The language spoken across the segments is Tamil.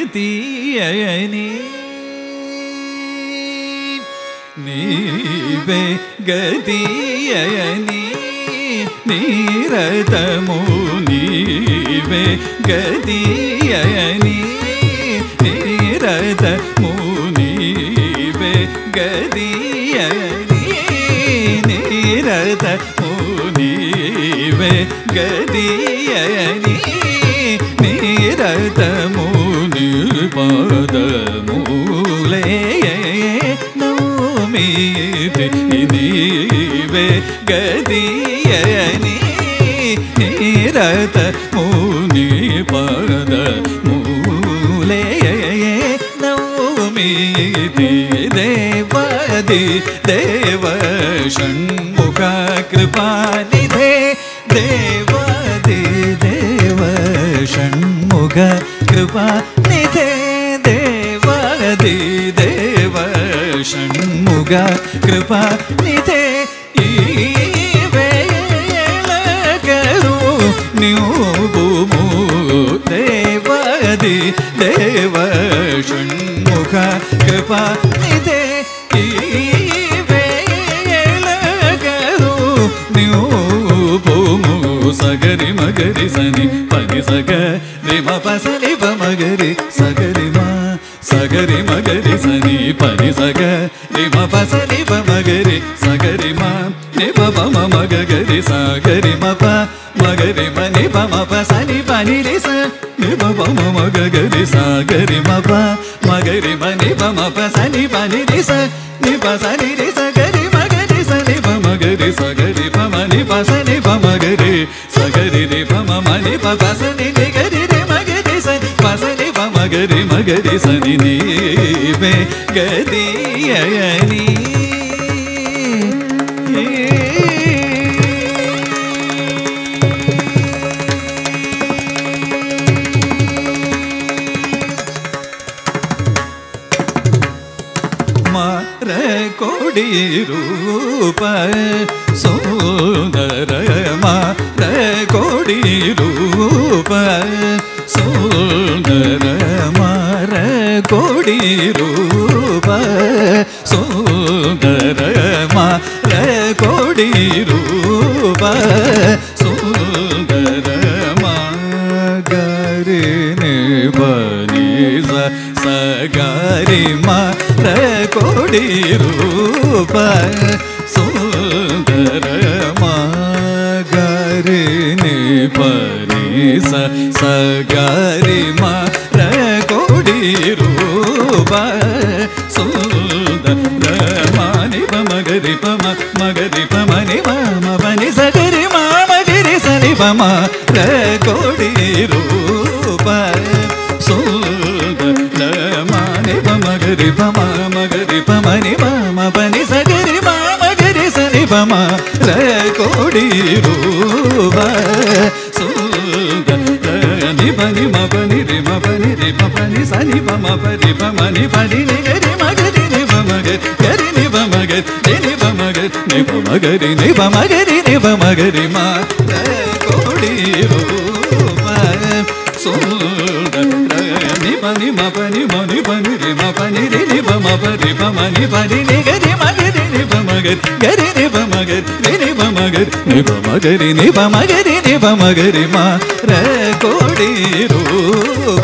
ಗತಿಯನಿ ನೀವೇ ಗತಿಯನಿ ನಿರತಮು ನೀವೇ ಗತಿಯನಿ ನಿರತಮು ನೀವೇ ಗತಿಯನಿ ನಿರತಮು ನೀವೇ ಗತಿಯನಿ ನಿರತಮು ನಿಪದಮೂಲೆ ನೌಮೀತಿ ನೀವೇ ಗತಿಯನಿ ನಿರತಮು ನಿಪದಮೂಲೆ ನೌಮೀತಿ ದೇವಾದಿ ದೇವ ಷಣ್ಮುಖ ಕೃಪಾನಿಧೆ ದೇವಾದಿ ದೇವ ಷಣ್ಮುಖ ಕೃಪಾನಿಧೆ ದೇವಾದಿ ದೇವ ಷಣ್ಮುಖ ಕೃಪಾನಿಧೆ ಈ ವೇಳಗರು ನೀವು ದೇವಾದಿ ದೇವ ಷಣ್ಮುಖ ಕೃಪಾನಿಧೆ ಈ ವೇಳಗರು ನೀವು ಸಗರಿ ಮಗರಿ ಸನಿ ಪನಿ ಸಗರಿ ಮ ಪಸಲಿ ಬ ಮಗರಿ ಸಗರಿ ಮ ಸಗರಿ ಮಗರಿ ಸನಿ ಪನಿ ಸಗರಿ ಮ ಪಸಲಿ ಬ ಮಗರಿ ಸಗರಿ ಮ ನಿ ಪ ಮ ಮಗರಿ ಸಗರಿ ಮ ಪ ಮಗರಿ ಮ ನಿ ಪ ಮ ಪ ಸನಿ ಪನಿ ರಿ ಸ ನಿ ಪ ಮ ಮಗರಿ ಸಗರಿ ಮ ಪ ಮಗರಿ ಮ ನಿ ಪ ಮ ಪ ಸನಿ ಪನಿ ರಿ ಸ ನಿ ಪ ಸನಿ ರಿ ಸಗರಿ ಮಗರಿ ಸನಿ ಪ ಮಗರಿ ಸಗರಿ ಪ ಮ ನಿ ಪ ಸನಿ ಪ ಮಗರಿ ಸಗರಿ ರಿ ಪ ಮ ಮ ನಿ ಪ ಪ ಸನಿ ನಿ ಗರಿ ರಿ ಮಗರಿ ಸನಿ ಪ ಸನಿ ಪ ಮಗರಿ ಮಗರಿ ಸನಿ ನೀವೇ ಗತಿಯನಿ ಮಾರ ಕೊಡಿ ರೂಪ ಸುಂದರ ಮಾರ ಕೊಡಿ ರೂಪ ಸುಂದರ ಮಾರ ಕೊಡಿ ರೂಪ ಸುಂದರ ಮಾರ ಕೊಡಿ ರೂಪ ಸುಂದರ ಮಗರಿ ಬನಿ ಸಗರಿ ಮಾರ ಕೊಡಿ ರೂಪ ಸುಂದರ ಮಗರಿ ಬನಿ ಸಗರಿ ಮಾರ ಕೊಡಿ ರೂಪ ಸುಂದರ ಮನಿ ಪ ಮಗರಿ ಪ ಮಗರಿ ಪ ಮನಿ ಮ ಬನಿ ಸಗರಿ ಮ ಮಗರಿ ಸನಿ ಪ ಮ ಕೊಡಿ ರೂಪ ಸುಂದರ ಮನಿ ಪ ಮಗರಿ ಪ ಮಗರಿ ಪ ಮನಿ ಮ ಬನಿ ಸಗರಿ ಮ ಮಗರಿ ಸನಿ ಪ ಮ ಕೊಡಿ ರೂಪ ಸುಂದರ ನಿ ಬನಿ ಮ ಬನಿ ರಿ ಮ ಬನಿ ರಿ ಮ ಬನಿ ಸನಿ ಪ ಮ ಪರಿ ಪ ಮನಿ ಪಡಿ ನಿ ಗರಿ ಮಗರಿ ನಿ ಪ ಮಗರಿ ಗರಿ ನಿ ಪ ಮಗರಿ ನಿ ಪ ಮಗರಿ ನಿ ಪ ಮಗರಿ ನಿ ಪ ಮಗರಿ ನಿ ಪ ಮಗರಿ ಮ ಕೊಡಿ ರೂಪ ಸುಂದರ ನಿ ಬನಿ ಮ ಬನಿ ಮನಿ ಬನಿ ರಿ ಮ ಬನಿ ರಿ ನಿ ಪ ಮ ಪರಿ ಪ ಮನಿ ಪಡಿ ನಿ ಗರಿ ಮಗರಿ ನಿ ಪ ಮಗರಿ ಗರಿ ನಿ ಪ ಮಗರಿ ನಿ ಪ ಮಗರಿ ನಿ ಪ ಮಗರಿ ನಿ ಪ ಮಗರಿ ನಿ ಪ ಮಗರಿ ಮ ಕೊಡಿ ರೂಪ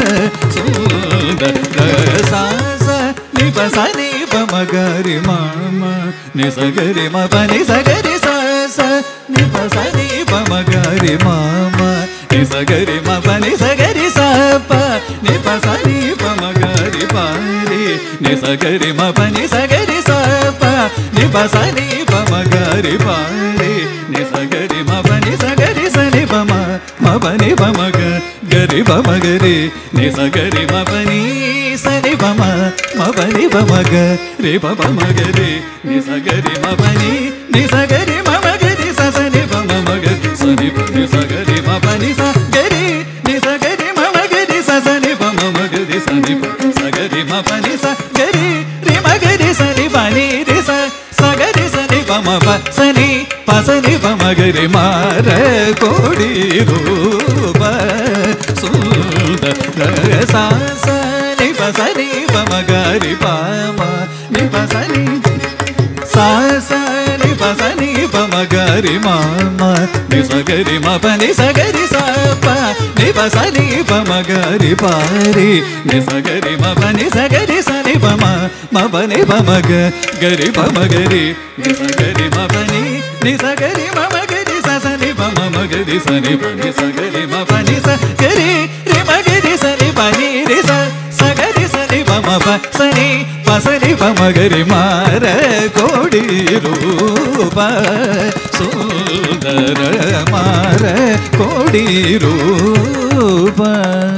ಸುಂದರ ಸಾ ನಿ ಪ ಸ ನಿ ಪ ಮಗರಿ ಮ ನಿ ಸಗರಿ ಮ ಪ ನಿ ಸಗರಿ ಸ ನಿ ಪ ಸ ನಿ ಪ ಮಗರಿ ಮ ನಿ ಸಗರಿ ಮ ಪ ನಿ ಸಗರಿ ಸ ಪ ನಿ ಪ ಸ ನಿ ಪ ಮಗರಿ ಪ ರಿ ನಿ ಸಗರಿ ಮ ಪ ನಿ ಸಗರಿ ಸ ಪ ನಿ ಪ ಸ ನಿ ಪ ಮಗರಿ ಪ ರಿ ನಿ ಸಗರಿ ಮ ಪ ನಿ ಸಗರಿ ಸ ನಿ ಪ ಮ ಪ ನಿ ಪ ಮಗ ಗರಿ ಪ ಮಗರಿ ನಿ ಸಗರಿ ಮ ಪ ನಿ ಸ ನಿ ಪ ಮ ಪ ನಿ ಪ ಮಗ ರಿ ಪ ಪ ಮಗರಿ ನಿ ಸಗರಿ ಮ ಪ ನಿ ಸಗರಿ ಮ ಮಗರಿ ಸ ಸ ನಿ ಪ ಮ ಮಗರಿ ಸ ನಿ ಪ ನಿ ಸಗರಿ ಮ ಪ ನಿ ಸ ಗರಿ ನಿ ಸಗರಿ ಮ ಮಗರಿ ಸ ಸ ನಿ ಪ ಮ ಮಗರಿ ಸ ನಿ ಪ ಸಗರಿ ಮ ಪ ನಿ ಸ ಗರಿ ರಿ ಮಗರಿ ಸ ನಿ ಪ ನಿ ರಿ ಸ ಸಗರಿ ಸ ನಿ ಪ ಮ ಪ ಸ ನಿ ಪ ಸ ನಿ ಪ ಮಗರಿ ಮಾರ ಕೊಡಿ ರೂಪ ಸುಂದರ sa sa ni pa sa ni pa ma ga ri pa ma ni pa sa ni sa sa ni pa sa ni pa ma ga ri ma ma ni sa ga ri ma pa ni sa ga ri sa pa ni pa sa ni pa ma ga ri pa ri ni sa ga ri ma pa ni sa ga ri sa ni pa ma pa ni pa ma ga ri pa ma ga ri ni sa ga ri ma pa ni sa ga ri ma ma ga ri sa sa ni pa ma ma ga ri sa ni pa ni sa ga ri ma pa ni sa ga ri ma ga ri sa ni pa ni ri sa sa ga ri sa ni pa ma pa sa ni pa ma ga ri ma ra kodi roopa sundara ma ra kodi roopa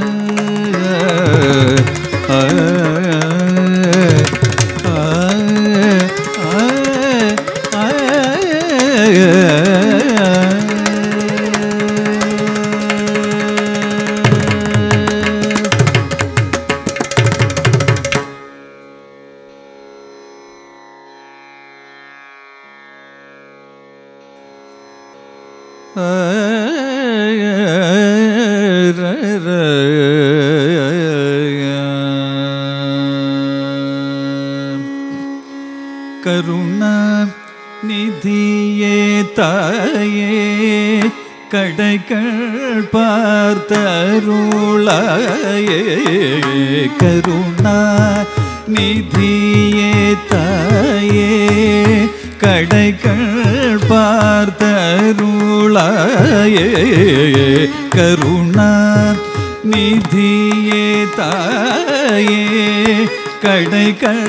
Karuna நிதியே தாயே கடைகள் பார்த்தருளாயே கருணா நிதியே தாயே கடைகள் பார்த்தருளாயே கருணா நிதியே தாயே கடைகள்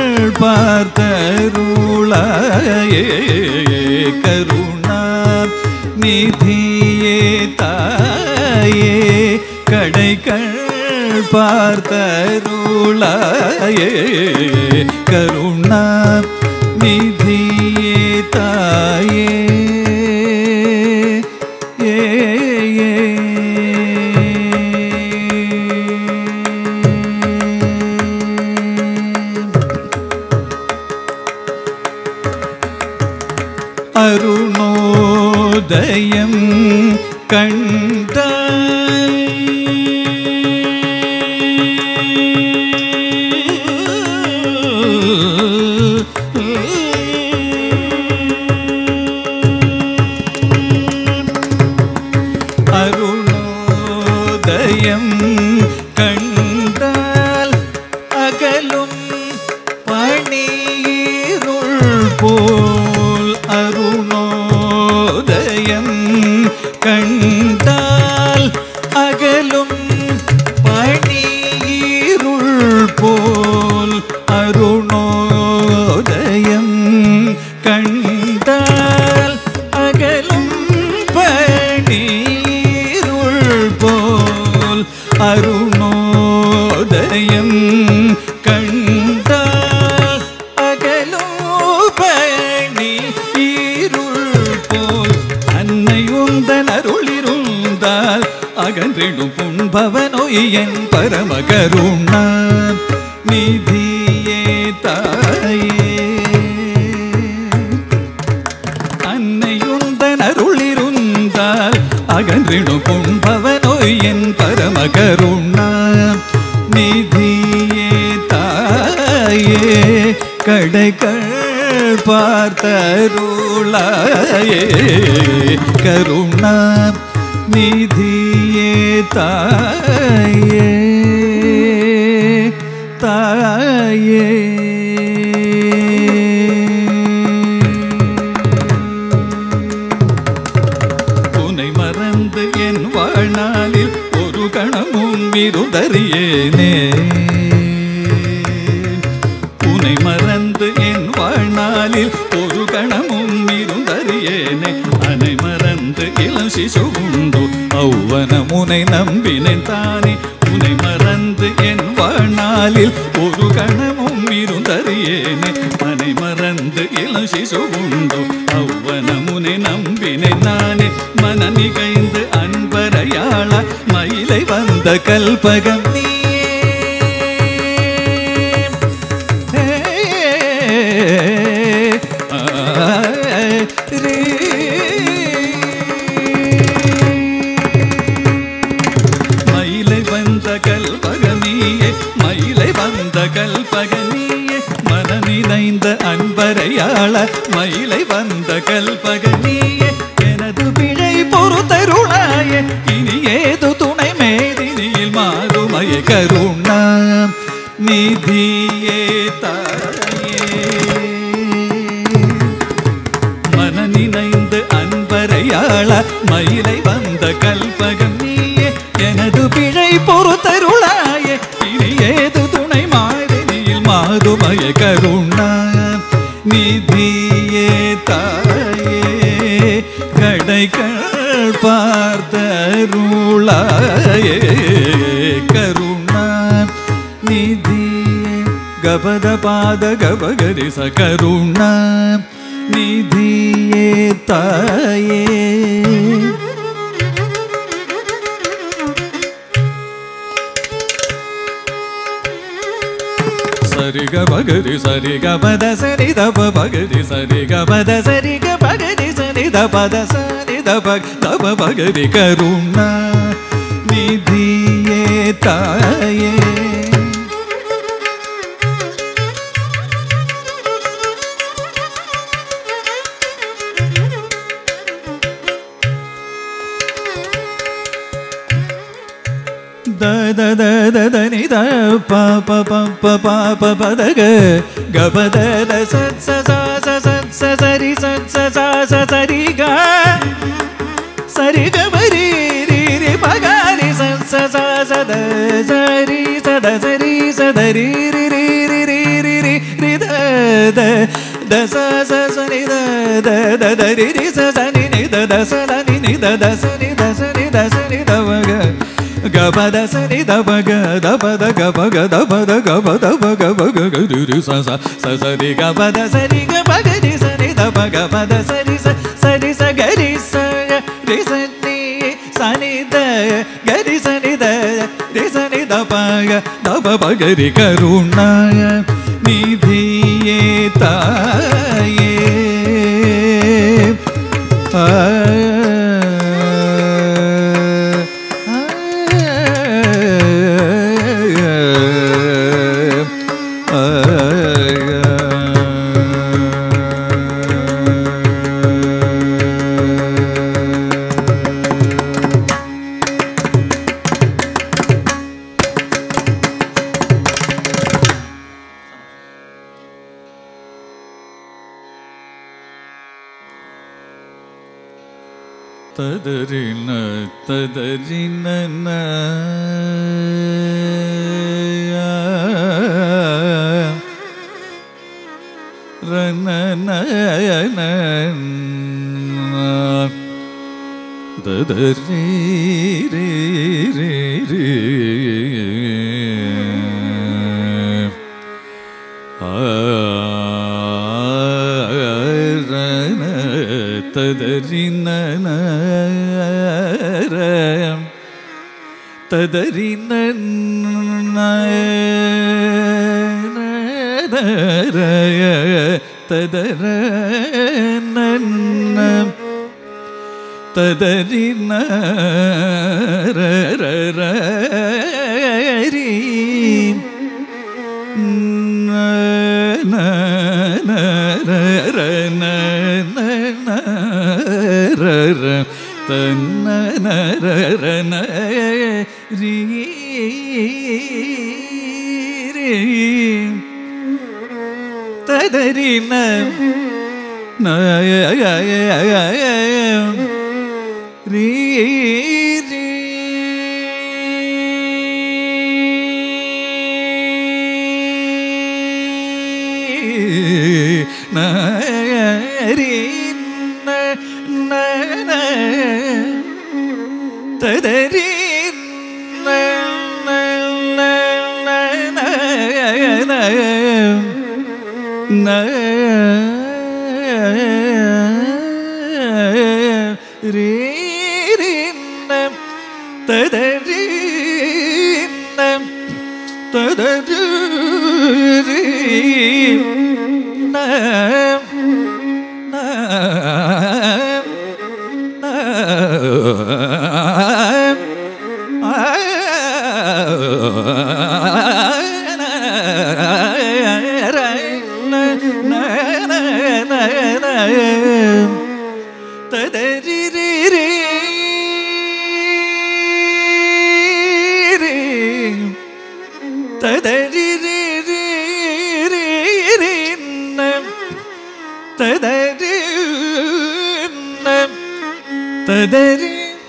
பார்த்தருளாயே கருணா நிதியே தாயே கடைகள் பார்த்தருளாயே கருணா நிதியே தாயே அருணோதயம் கண்டாய் அருணோதயம் கண்டால் அகலும் பணியிருள் போல் அருணோதயம் கண்டால் அகலும் பணியிருள் போல் அருணோதயம் கண்டால் அகலும் பணியிருள் போல் அருணோதயம் கண்டால் அகலும் பணியிருள் போல் அன்னையுந்தன் அருளிருந்தால் அகன்றிடும் புண்பவனோய் என் பரமகருணா நிதியே தாயே அன்னையுந்தன் அருளிருந்தால் அகன்றிடும் புண்பவனோய் என் பரமகருணா நிதியே தாயே கடைகள் பார்த்தருளாயே கருணா நிதியே தாயே தாயே உன்னை மறந்து என் வாழ்நாளில் ஒரு கணமும் இருந்தறியேனே உன்னை மறந்து என் வாழ்நாளில் ஒரு கணமும் இருந்தறியேனே அனை மறந்து இளம் சிசுவுண்டோ ஔவனமுனை நம்பினேன் தானே உன்னை மறந்து என் வாழ்நாளில் ஒரு கணமும் இருந்தறியேனே அனை மறந்து இளம் சிசுவுண்டோ ஔவனமுனை நம்பினேன் நானே மன நிகழ்ந்து அன்பரையாள மயிலை வந்த கல்பகம் நீ மயிலை வந்த வந்த கல்பகனியே மனநினைந்த அன்பரையாள மயிலை வந்த கல்பகனியே எனது பிழை பொறுத்தருளாயே இனி ஏது துணை மேதினியில் மாறுமய கருணா நிதியே தாயே மனநினைந்து அன்பரையாள மயிலை வந்த கல்பகனியே எனது பிழை பொறுத்தருளாயே இனி ஏது துணை மாறினியில் மாறுமய கருணா நிதியே தாயே கடைகள் பார்த்தருளாயே கருணா நிதியே கபத பாத கபகரி ச கருணா நிதியே தாயே சரி கபகரி சரி கபத சரி தப பகரி சரி கபத சரி கபகரி சரி தபத சரி தப தப பகரி கருணா நிதியே தாயே da da da da da ni da pa pa pa pa pa pa pa da ga ga pa da da sa sa sa sa sa sa sa ri sa sa sa sa sa ri ga sa ri ga ma ri ri ri pa ga ri sa sa sa sa da sa ri sa da sa ri sa da ri ri ri ri ri ri ri ri da da da sa sa sa ni da da da da ri ri sa sa ni ni da da sa la ni ni da da sa ni da sa ni da sa ni da va ga gabada sani dabaga dabada gabaga dabada gabada bagabaga guru sa sa sa sa ri gabada sani gabaga ni sani dabaga bada sani sa sani sa gari sa ri sani sani da gari sani da ri sani dabaga dabaga ri karuna nidhiye taye ததரின ததரின ரன ததரி ரே ரே ரே ததரின ததரின ததரன ததரின ரரி தன்ன ரீ ததரின ரீ ததரி ததரி ததரி ததரி ததரி ததரி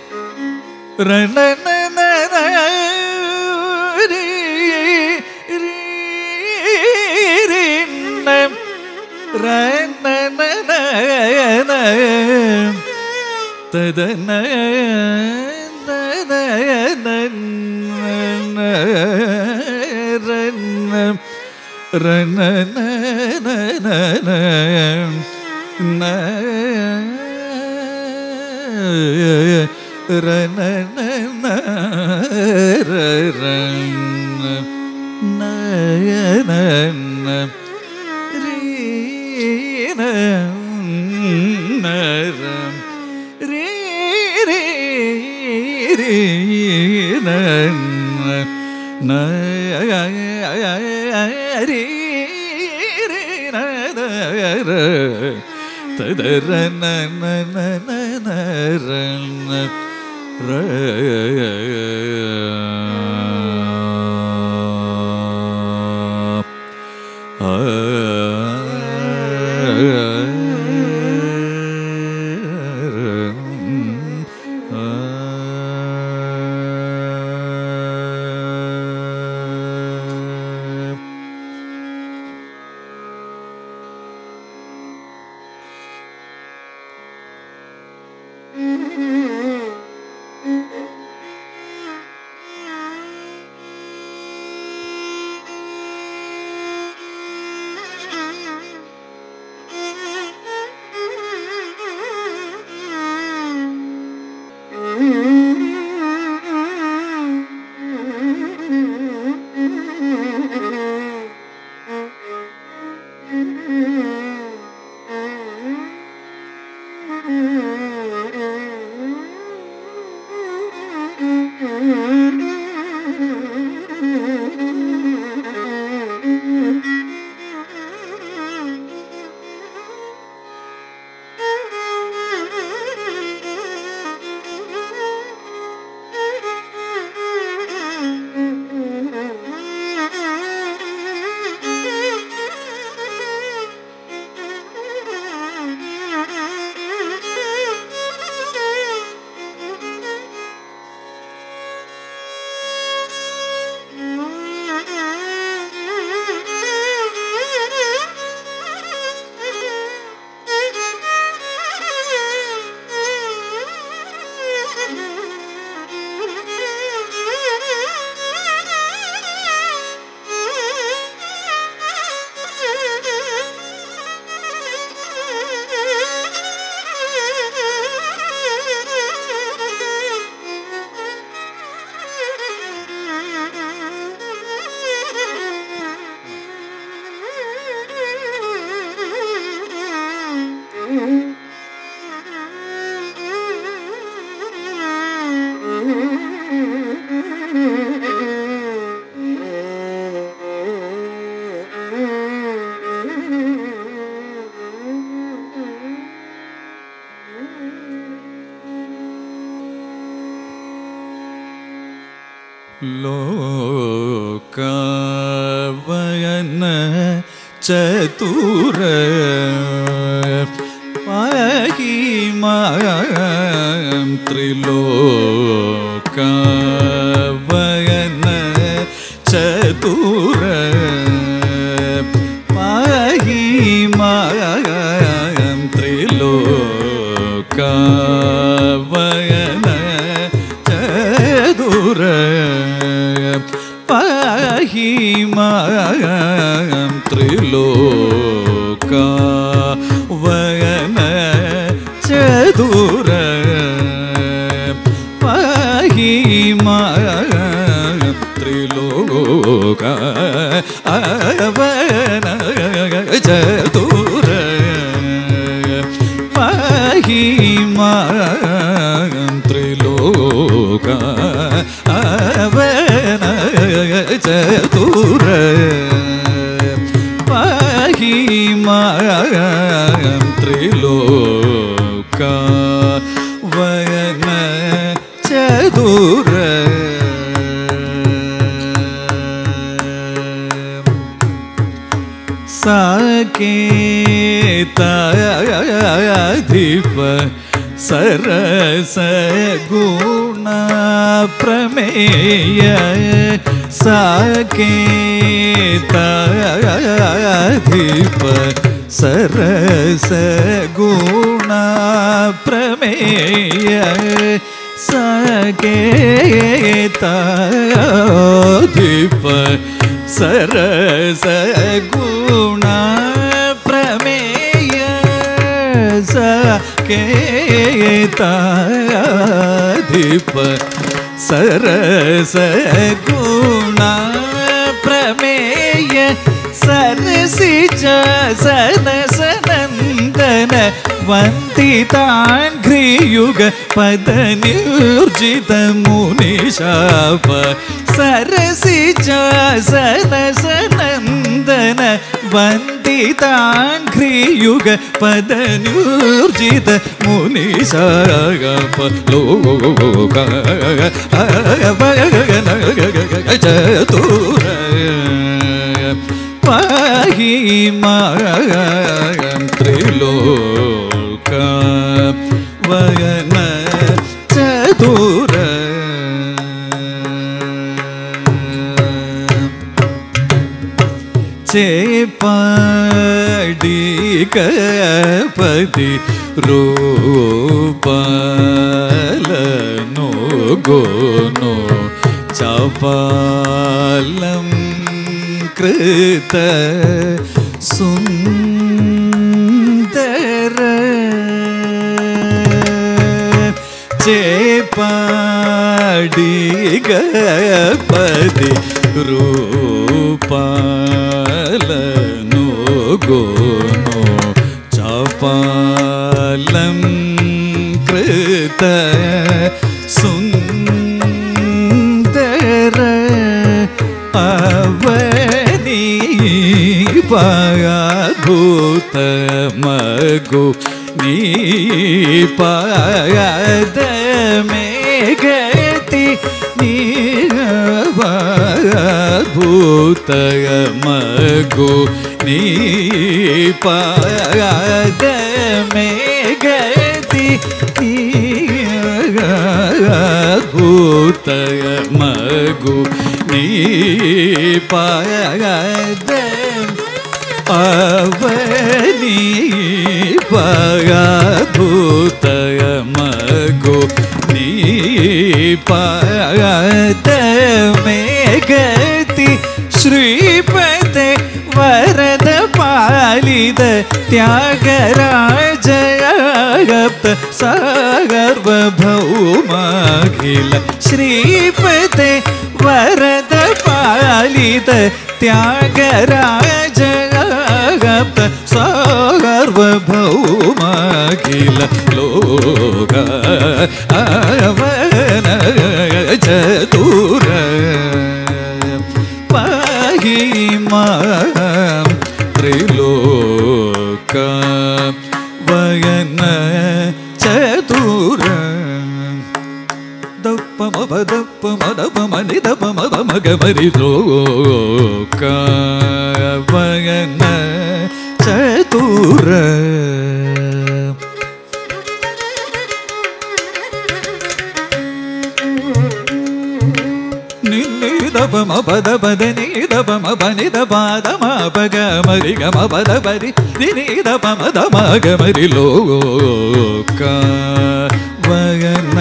लोकावयन चतुर पाहि मां त्रिलोकावयन चतुर पाहि मां त्रिलोकावयन चतुर पाहि मां त्रिलोकावयन चतुर पाहि मां त्रिलोकावयन चतुर पाहि मां त्रिलोकावयन चतुर पाहि मां त्रिलोकावयन चतुर साकेताधिप सरस गुण प्रमेय साकेताधिप सरस गुण प्रमेय साकेताधिप सरस गुण प्रमेय साकेताधिप सरस गुण प्रमेय सरसिज सनसनंदन वंदितांघ्रियुग पदनिर्जित मुनिशाप सरसिज सनसनंदन वंदितांघ्रियुग पदनिर्जित मुनिशाप लोक चतुर पाहि मां त्रिलोक वयन चतुर चेपाडिकपति रूपालनो गोनो चापालम कृत सुंदर चेपाडिकपति रूपालनो गोनो चापालं कृत सुंदर अवनीपादभूत मगु नीपाद में गति भूत मगु नीपाद में गति भूत मगु नीपाद अवनी भूत मगु नीपाद में गति श्रीपते वरद पालित त्यागराज गप्त सार्वभौमाखिल श्रीपते वरद पालित त्यागराज गप्त सार्वभौमाखिल लोक अवन चतुर पाहि मां त्रिलोक वयन चतुर दप मदप मदप मनिदप मगमरि लोक वयन चतुर निदप मद पद निदप मनिद पाद मगमरि गम पद परि निदप मद मगमरि लोक वयन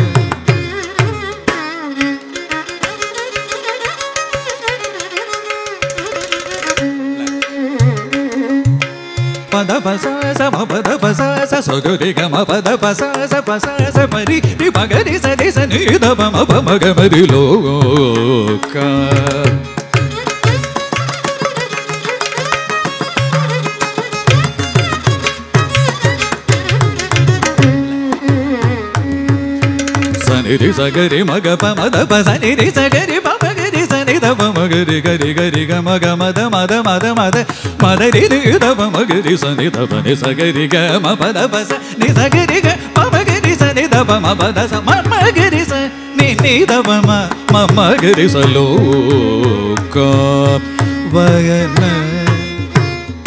पद पसा स पद पसा स सगरि गम पद पसा स परि रि मगरि स रि स नि द म मगमरि लोक सनि रि सगरि मग प मद प सनि रि सगरि प मगरि सनि द म मगरि गरि गरि ग मग मद मद मद मद मद रि रि द म मगरि सनि द प नि सगरि ग म पद प स नि सगरि ग प मगरि सनि द प म पद स म मगरि स नि नि द प म मगरि स लोक वयन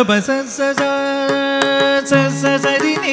pa sa sa sa sa sa sa di ni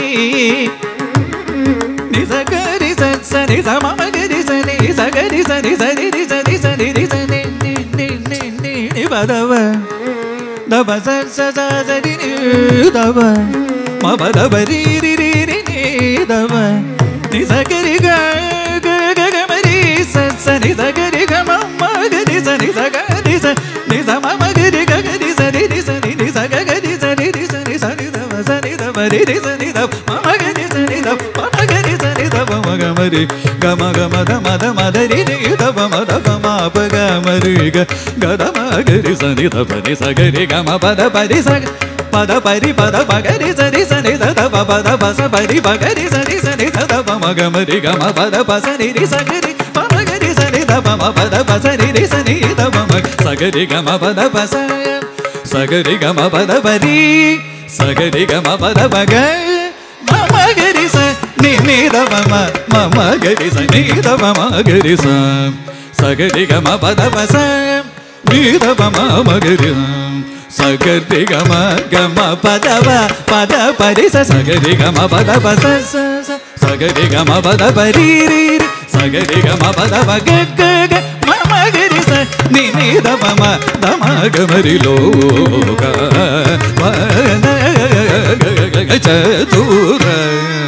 ni sa ga ri sa sa ni sa ma ma ga ri sa ni sa ga ri sa ni sa ni sa ni sa ni sa ni ni pa da pa sa sa sa sa di ni da pa ma pa da pa ri ri ri ri ni da pa ni sa ga ri ga ga ga ga ma ri sa sa ni sa ga ri ga ma ma ga ri sa ni sa ga ri sa ni sa ma ma ga ri ga ga ri sa ni sa ni sa ga ga ri sa ni sa ni sa ni da pa sa ni da pa ri ri sa ni da ma ma ga ri sa ni da ma ma ga ri sa ni da pa ma ga ma ri ga ma da ma da ri ri da pa ma pa ga ma ri ga da ma ga ri sa ni da pa ni sa ga ri ga ma pa da pa ri sa pa da pa ri pa da pa ga ri sa ni sa da pa da pa sa pa ri pa ga ri sa ni sa da pa ma ga ma ri ga ma pa da pa sa ni ri sa ga ri pa ma ga ri sa ni da pa ma pa da pa sa ni ri sa ni da pa ma sa ga ri ga ma pa da pa sa ga ri ga ma pa da pa ri sa ga ri ga ma pa da pa ga ma ma ga ri sa ni da pa ma ma ga ri sa ni da pa ma ga ri sa ga ri ga ma pa da pa sa ni da pa ma ma ga ri sa ga ri ga ma pa da pa ri sa ga ri ga ma pa da pa sa sa ga ri ga ma pa da pa ri ri sa ga ri ga ma pa da pa ga ga ga ma ma ga ri sa ni da pa ma ga ma ri lo ga ma na ga cha tu ra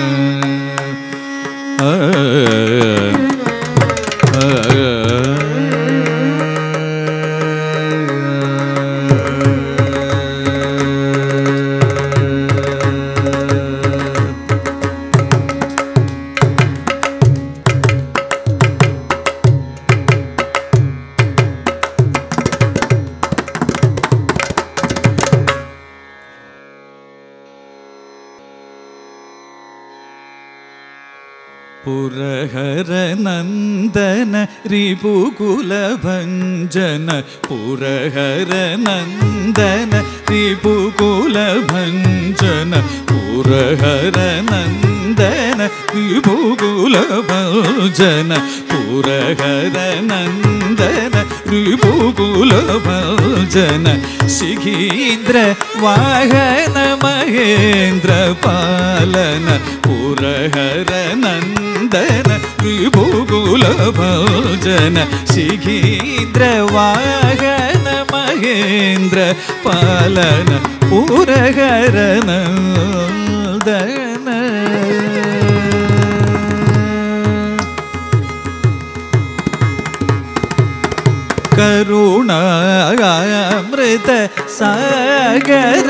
पुरहर नंदन रिपुकुल भंजन पुरहर नंदन रिपुकुल भंजन पुरहर नंदन रिपुकुल भंजन पुरहर नंदन रिपुकुल भंजन शिखीन्द्र वाहन महेन्द्र पालन पुरहर नंदन रिपुकुल भंजन शिखीन्द्र वाहन महेन्द्र पालन पुरहर नंदन करुणामृत सागर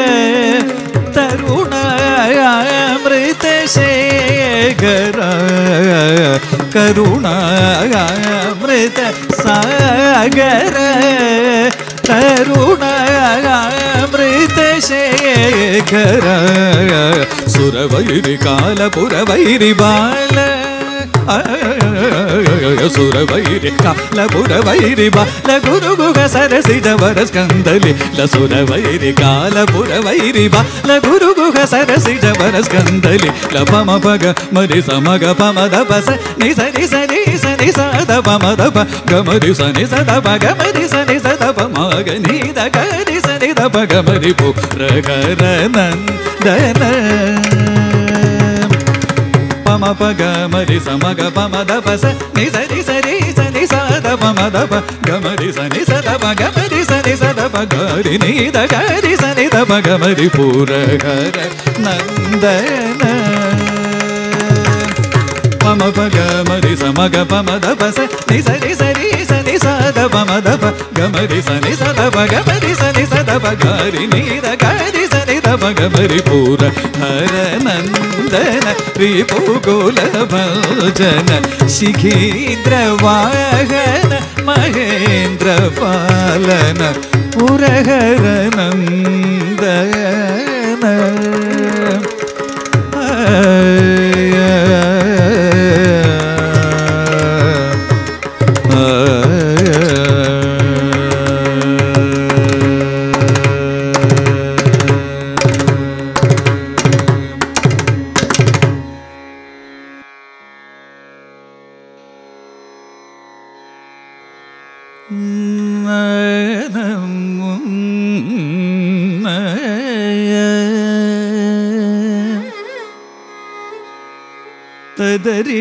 तरुणामृत शेखर करुणामृत सागर तरुणामृत शेखर सुरवैरि काल पुरवैरि बाल सुरवैरि काल पुरवैरि बाल गुरु गुह सरसिज वर स्कंदलि सुरवैरि काल पुरवैरि बाल गुरु गुह सरसिज वर स्कंदलि पम पग मरि समग पम द पस नि स नि स नि स नि स द पम द प ग मरि स नि स द प ग मरि स नि स द प म ग नि द ग नि स नि द प ग मरि पुरहर नंदन पम पग मरि समग पम द प स नि स नि स नि स नि स द पम द प ग मरि स नि स द प ग मरि स नि स द प ग रि नि द ग रि स नि द प ग मरि पुरहर नंदन पम पग मरि समग पम द प स नि स नि स नि स नि स द पम द प ग मरि स नि स द प ग मरि स नि स द प ग रि नि द ग रि स नि द प ग मरि पुरहर नंदन रिपुकुल भंजन शिखीन्द्र वाहन महेन्द्र पालन पुरहर नंदन தரி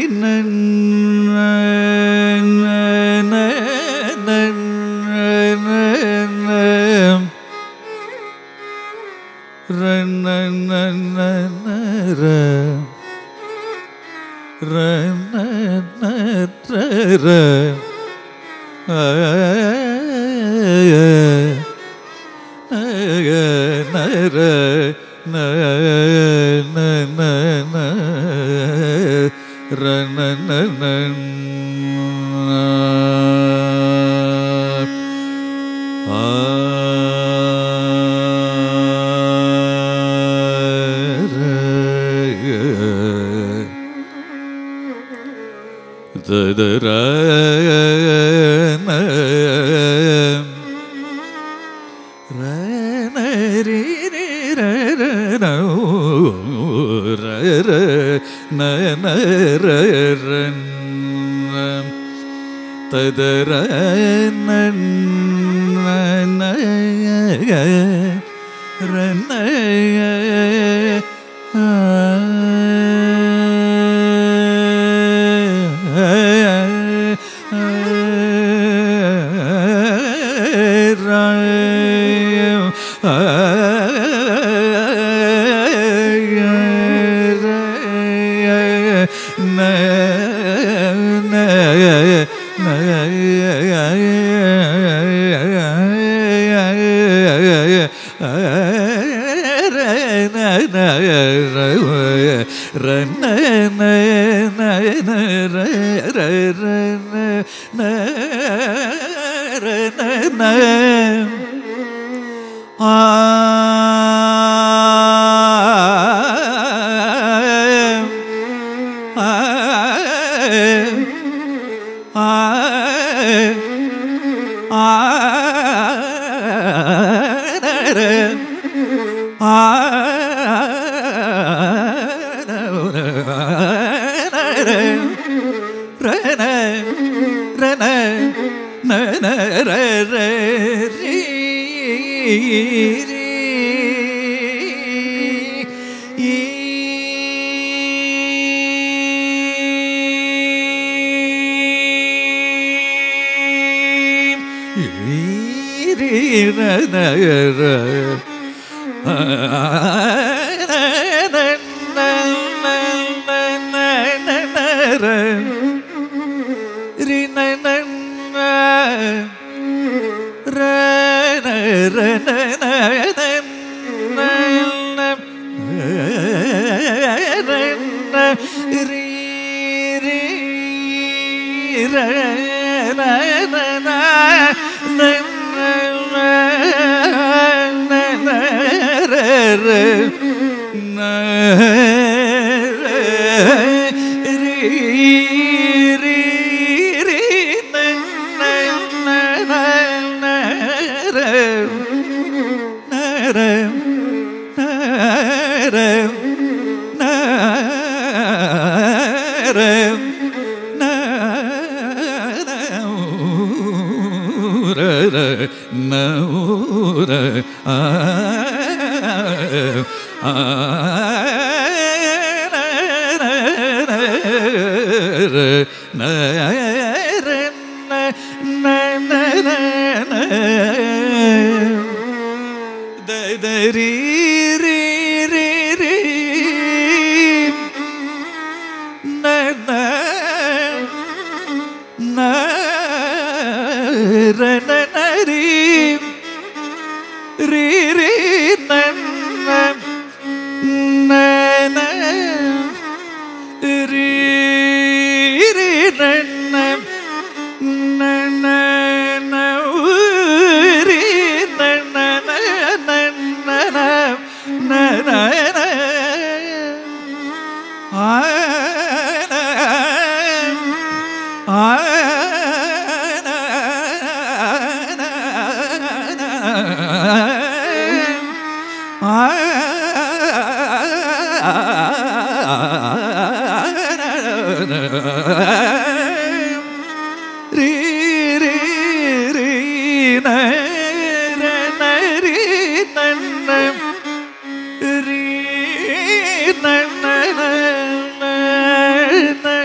na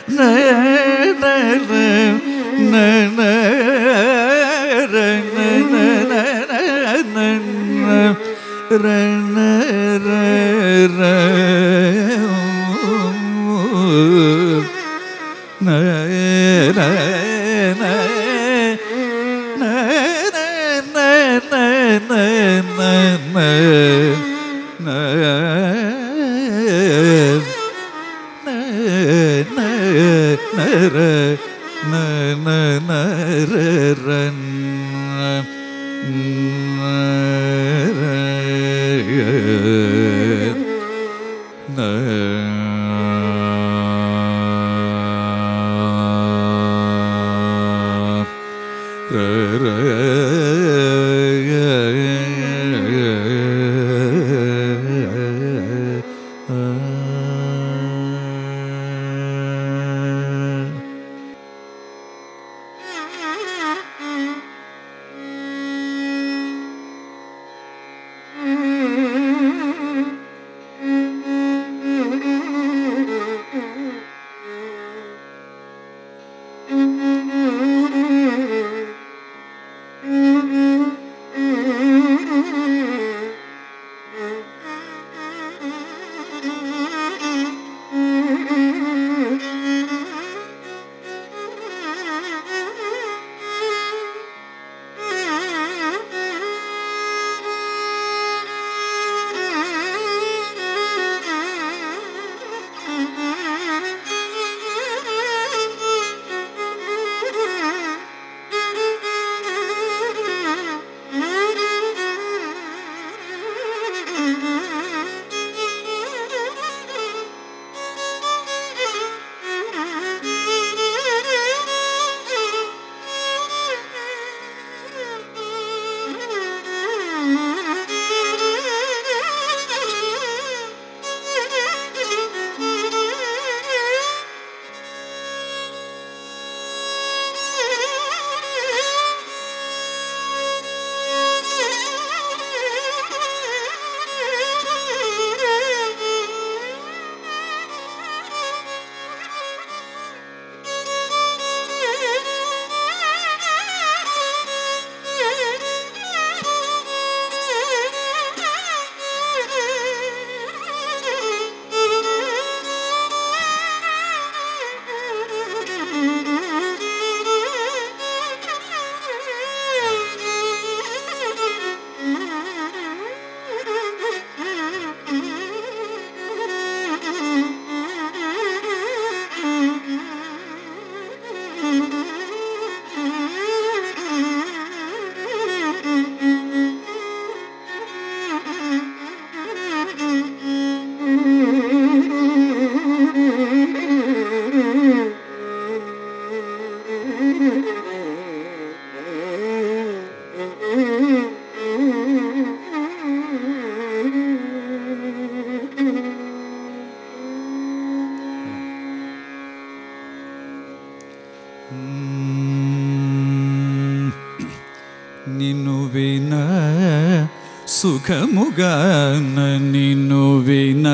ಸುಖಮುಗಾನ ನಿನ್ನು ವಿನ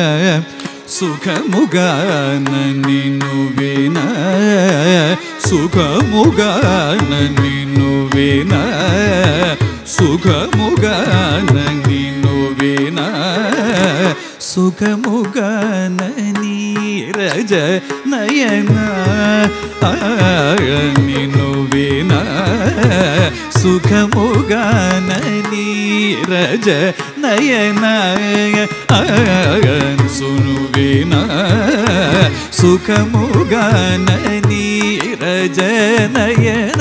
ಸುಖಮುಗಾನ ನಿನ್ನು ವಿನ ಸುಖಮುಗಾನ ನಿನ್ನು ವಿನ ಸುಖಮುಗಾನ ನಿನ್ನು ವಿನ ಸುಖಮುಗಾನ ನೀರಜ ನಯನ ನಿನ್ನು ವಿನ ಸುಖಮುಗಾನ ನೀರಜ ನಯನ ಸುನುವಿನ ಸುಖಮುಗಾನ ನೀರಜ ನಯನ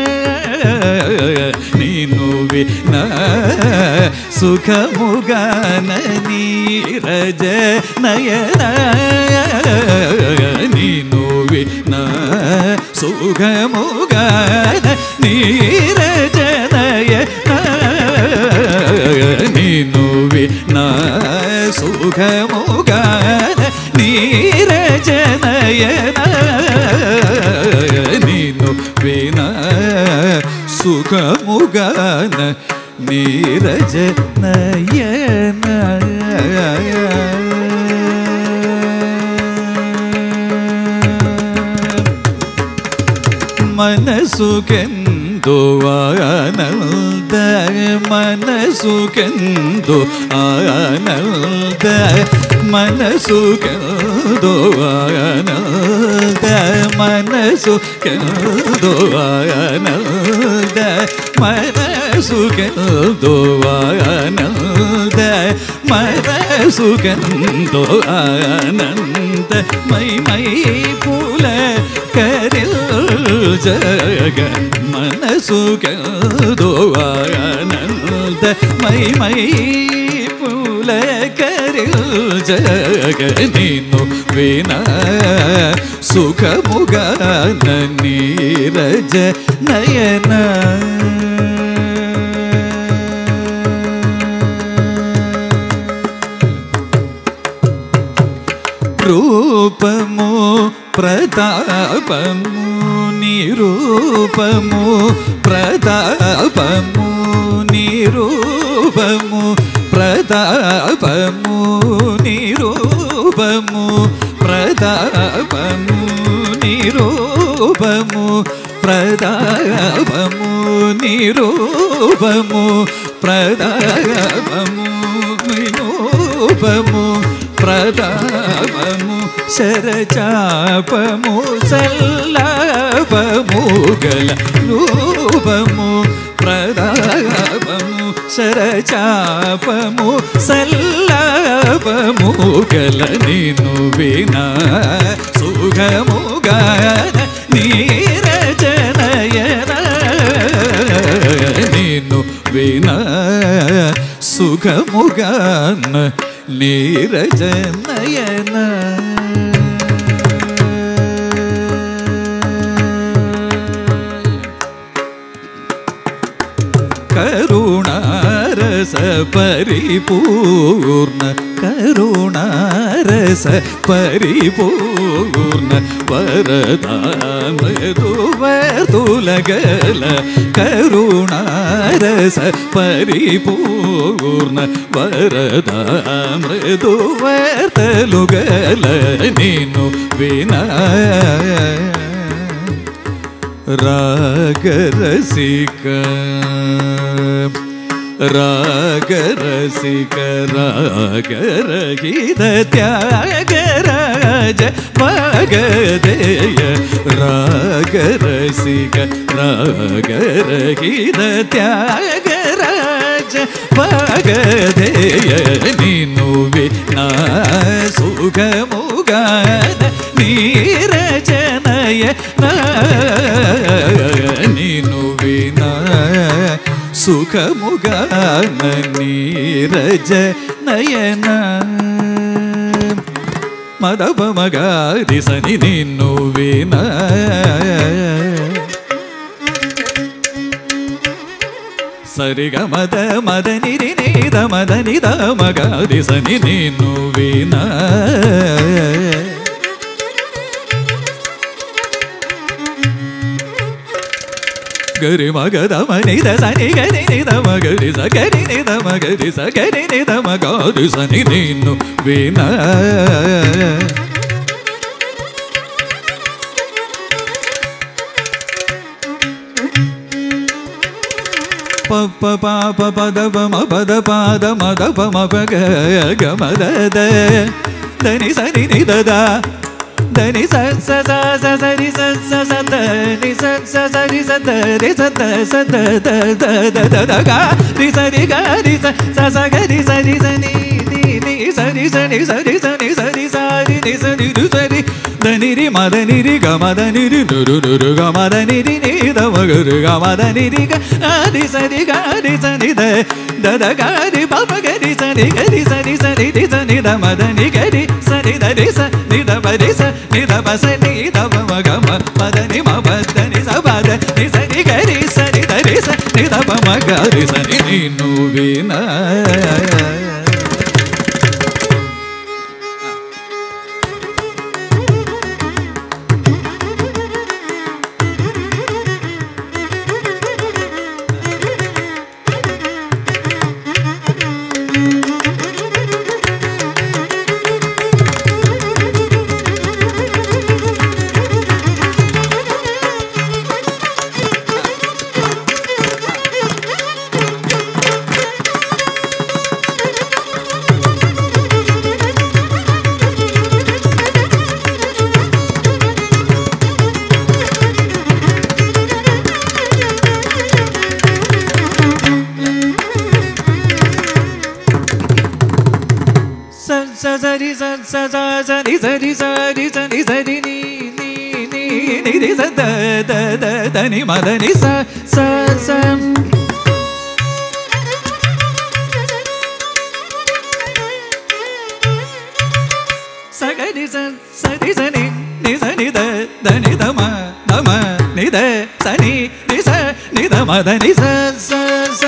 ನೀನು ವಿನ ಸುಖಮುಗಾನ ನೀರಜ ನಯನ ನೀನು ವಿನ ಸುಖಮುಗಾನ ನೀರಜ ನಯನ ನೀನು ವಿನ ಸುಖಮುಗಾನ ನೀರಜ ನಯನ ನೀನು ವಿನ ಸುಖಮುಗಾನ ನೀರಜ ನಯನ మనసుకెందు ఆనంద మనసుకెందు ఆనంద మనసుకెందు ఆనంద మనసుకెందు ఆనంద మనసుకెందు ఆనంద మనసుకెందు ఆనంద మై మై పూల కరిల్ జగ మనసుకెందు ఆనంద మై మై పూల కరిల్ జగ నిన్ను వినా సుఖముగాన నీరజ నయన రూపము ప్రతాపము నిరూపము ప్రతాపము నిరూపము ప్రతాపము నిరూపము ప్రతాపము నిరూపము ప్రతాపము నిరూపము ప్రతాపము నిరూపము ప్రతాపము శరచాపము సల్లాపము గల రూపము ప్రతాపము శరచాపము సల్లాపము గల నిన్ను వినా సుఖముగాన నీరజనయన నిన్ను వినా సుఖముగాన నీరజనయన కరుణారస పరిపూర్ణ కరుణారస పరిపూర్ణ వరదామృదువర్తులగల కరుణారస పరిపూర్ణ వరదామృదువర్తులుగల నిన్ను వినా రాగరసిక రాగరసిక రాగరహిత త్యాగరాజ భగదేయ రాగరసిక రాగరహిత త్యాగరాజ భగదేయ నిన్ను వినా సుఖముగాన నీరజనయ నిన్ను వినా సుఖముగాన నీరజ నయన మదపమగారి సని నిన్ను వినా సరిగ మద మదని నిద మదని ద మగారి సని నిన్ను వినా గరి మగద మనిద సని గరి నిద మగరి సగరి నిద మగరి సగరి నిద మగారి సని నిన్ను వినా పప్ప పాప పద పమ పద పాద మద పమ పగ గమద దని సని నిద దని స స స స సరి స స స దని స స సరి స దని స ద స ద ద ద ద ద ద గ రి స రి గ రి స స స గ రి స రి స ని ని ని స రి స ని స రి స ని స రి స రి ని స ని రు స రి దని రి మ దని రి గ మ దని రి రు రు రు రు గ మ దని రి ని ద మ గ రు గ మ దని రి గ ఆ రి స రి గ రి స ని ద ద ద గ రి ప ప గ రి స ని గ రి స రి స ని రి స ని ద మ దని గ రి స ని ద రి స ని ద మ రి స ని ద మ స ని ద మ మ గ మ మ దని మ మ దని స ప ద ని స ని గ రి స ని ద రి స ని ద మ మ గ రి స ని నిన్ను వినా sari sa sa sa sari sari sari sari sari ni ni ni ni ni sa da da da da ni ma da ni sa sa sa sa ga ni sa sa ni sa ni da da ni da ma ni da sa ni da ma da ni sa sa sa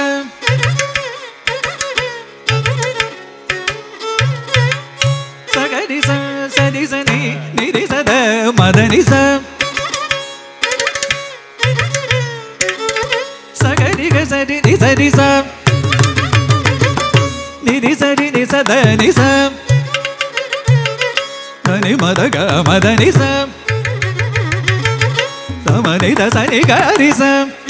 ni ni sa da ma da ni sa sa ga ni sa ni sa ni sa ni sa ni sa da ni sa ni ma da ga ma da ni sa da ma ni da sa ni ga ni sa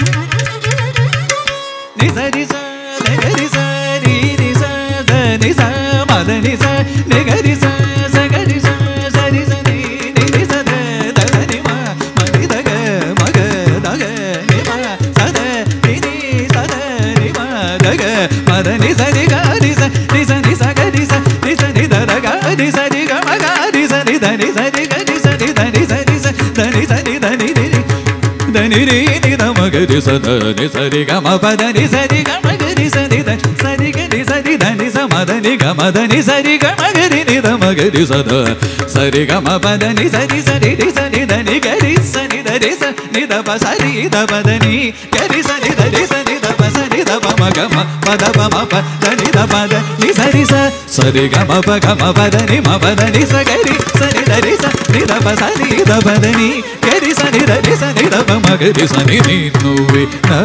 ni sa ni sa da ga ni sa ni sa da ni sa ma da ni sa ni ga ni sa sa ga ni sa sa ni sa ni ni sa da da ni ma ni da ga ma ga da ga ni ma sa da ni sa da ni ma da ga ma da ni sa ni ga ni sa ni sa ni sa ga ni sa ni da da ga ni sa ni ga ma ga ni sa ni da ni sa ni ga ni sa ni da ni sa ni sa da ni sa ni da ni ni da ni ni da ma ga ni sa da ni sa ni ga ma pa da ni sa ni ga ma ga ni sa ni da sa ni ga ni sa ni da ni sa ma da ni ga ma da ni sa ni ga ma ga ni da ma ga ni sa da sa ni ga ma pa da ni sa ni da ni ga ni sa ni da ni sa ni da pa sa ni da pa da ni ga ni sa ni da ni sa ni da pa sa ni da pa ma ga ma pa da pa ma pa da ni da pa da ni sa ni ga ma pa da ni ma pa da ni sa ga ni sa ni da ni da pa sa ni da pa da ni ga ni sa ni da ni da pa ma ga ni sa ni ni nuve na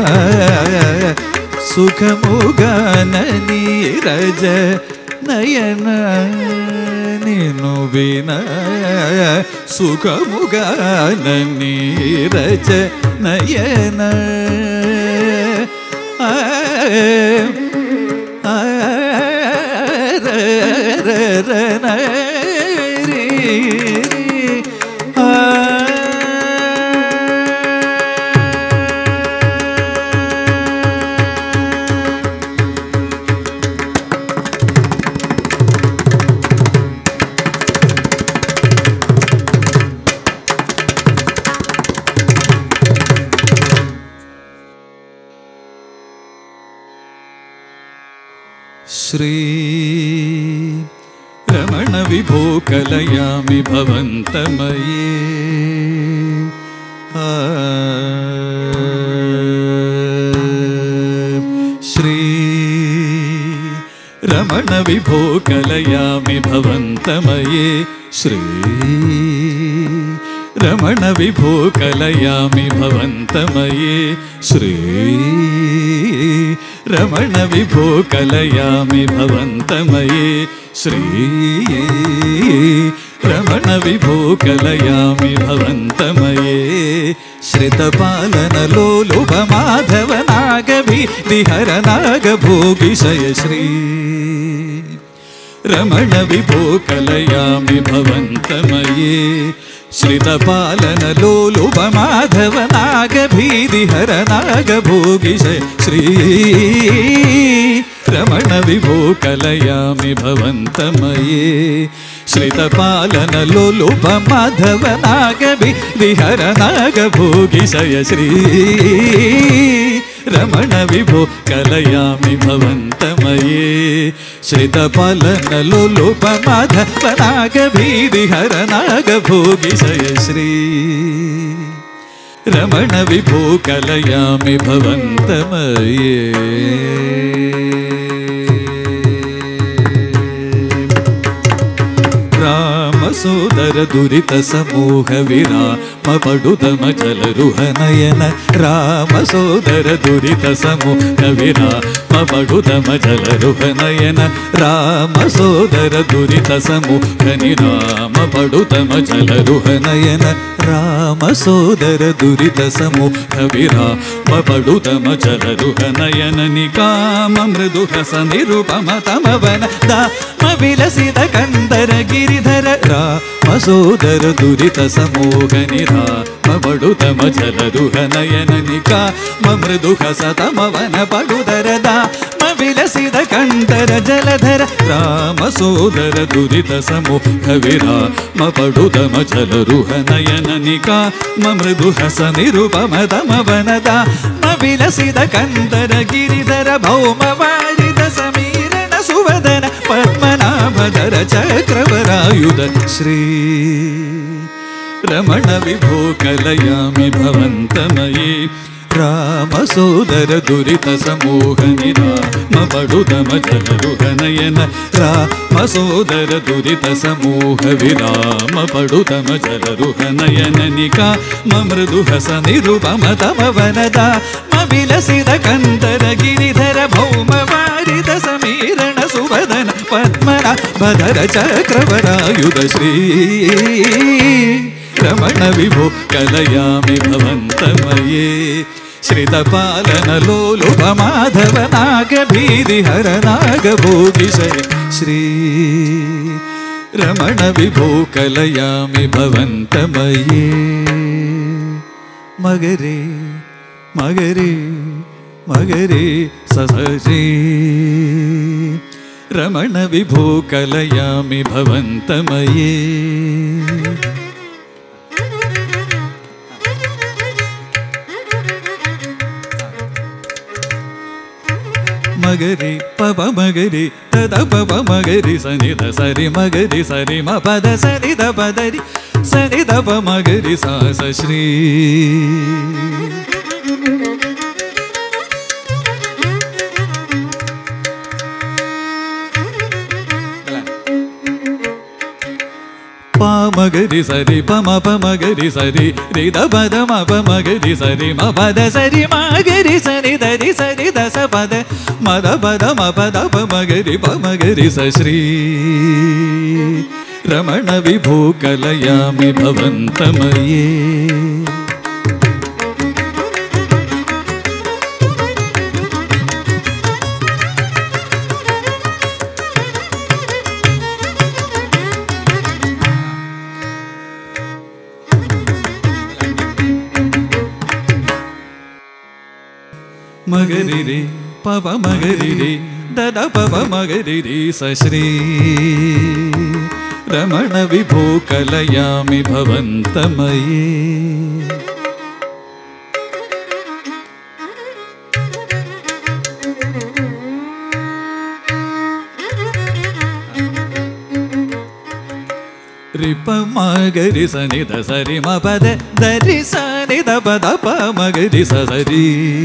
సుఖముగా నీరజ నయన నిన్ను విన సుఖముగా నీరజ నయన श्री रमण विभो कलयामि भवन्तमये श्री रमण विभो कलयामि भवन्तमये श्री रमण विभो कलयामि भवन्तमये श्री रमण विभो कलयामि भवन्तमये श्री रमण विभो कलयामि भवन्तमये श्रितपालन लोलुप माधव नागविहर नागभोगिशय श्री रमण विभो कलयामि भवन्तमये श्रितपालन लोलुप माधव नागभीदिहर नागभोगिशय श्री रमण विभो कलयामि भवन्तमये श्रितपालन लोलुप माधव नागभीदिहर नागभोगिशय श्री रमण विभो कलयामि भवन्तमये श्रितपालन लोलुप माधव नागभीदिहर नागभोगिशय श्री रमण विभो कलयामि भवन्तमये रामसोदर दुरित समूह विराम पडुदम जलरुह नयन रामसोदर दुरित समूह विराम पडुदम जलरुह नयन रामसोदर दुरित समूह निराम पडुदम जलरुह नयन रामसोदर दुरित समूह विराम पडुदम जलरुह नयन निकाम मृदुहस निरुपम तमवन दाम विलसित कंदर गिरिधर रामसोदर दुरित समूह निराम पडुदम जलरुह नयन निकाम मृदुहस तमवन पडुदर दाम ವಿಲಸಿದ ಕಂಠರ ಜಲಧರ ರಾಮ ಸೋದರ ದುರಿತ ಸಮೂಹ ವಿರಾಮ ಪಡುದಮ ಚಲರುಹ ನಯನ ನಿಕಾಮ ಮೃದು ಹಸ ನಿರುಪಮ ವನದ ವಿಲಸಿದ ಕಂಠರ ಗಿರಿಧರ ಭೌಮ ವಾರಿದ ಸಮೀರಣ ಸುವದನ ಪದ್ಮನಾಭಧರ ಚಕ್ರವರಾಯುಧ ಶ್ರೀ ರಮಣ ವಿಭೋ ಕಲಯಾಮಿ ಭವಂತಮಯೇ ರಾಮ ಸೋದರ ದುರಿತ ಸಮೂಹ ನಿರಾಮ ಪಡುದಮ ಚಲರುಹ ನಯನ ರಾಮ ಸೋದರ ದುರಿತ ಸಮೂಹ ವಿರಾಮ ಪಡುದಮ ಚಲರುಹ ನಯನ ನಿಕಾಮ ಮೃದು ಹಸ ನಿರುಪಮ ತಮ ವನದ ವಿಲಸಿದ ಕಂಠರ ಗಿರಿಧರ ಭೌಮ ವಾರಿದ ಸಮೀರಣ ಸುವದನ ಪದ್ಮನಾಭಧರ ಚಕ್ರವರಾಯುಧ ಶ್ರೀ ರಮಣ ವಿಭೋ ಕಲಯಾಮಿ ಭವಂತಮಯೇ ಶ್ರಿತಪಾಲನ ಲೋಲುಪ ಮಾಧವ ನಾಗ ಭೀರಿ ಹರ ನಾಗ ಭೋಗಿಶಯ ಶ್ರೀ ರಮಣ ವಿಭೋ ಕಲಯಾಮಿ ಭವಂತಮಯೇ ಮಗರೇ ಮಗರೇ ಮಗರೇ ಸಸರೇ ರಮಣ ವಿಭೋ ಕಲಯಾಮಿ ಭವಂತಮಯೇ ಮಗರಿ ಪವ ಮಗರಿ ತದ ಪವ ಮಗರಿ ಸನಿದ ಸರಿ ಮಗರಿ ಸರಿ ಮ ಪದ ಸನಿದ ಪದರಿ ಸನಿದ ಪ ಮಗರಿ ಸಾಸ ಶ್ರೀ ಮಗರಿ ಸರಿ ಪಮ ಮಗರಿ ಸರಿ ರಿದ ಪದ ಮ ಮಗರಿ ಸರಿ ಮ ಪದ ಸರಿ ಮಗರಿ ಸರಿ ಧರಿ ಸರಿ ದಸ ಪದ ಮದ ಪದ ಮ ಪದ ಪ ಮಗರಿ ಪ ಮಗರಿ ಸ ಶ್ರೀ ರಮಣ ವಿಭೋ ಕಲಯಾಮಿ ಭವಂತಮಯೇ ಮಗರಿ ರೇ ಪವ ಮಗರಿ ರೇ ದದ ಪವ ಮಗರಿ ರೇ ಸ ಶ್ರೀ ರಮಣ ವಿಭೋ ಕಲಯಾಮಿ ಭವಂತಮಯೇ ರಿಪ ಮಗರಿ ಸನಿದ ಸರಿ ಮ ಪದ ಧರಿ ಸನಿದ ಪದ ಪ ಮಗರಿ ಸ ಸರಿ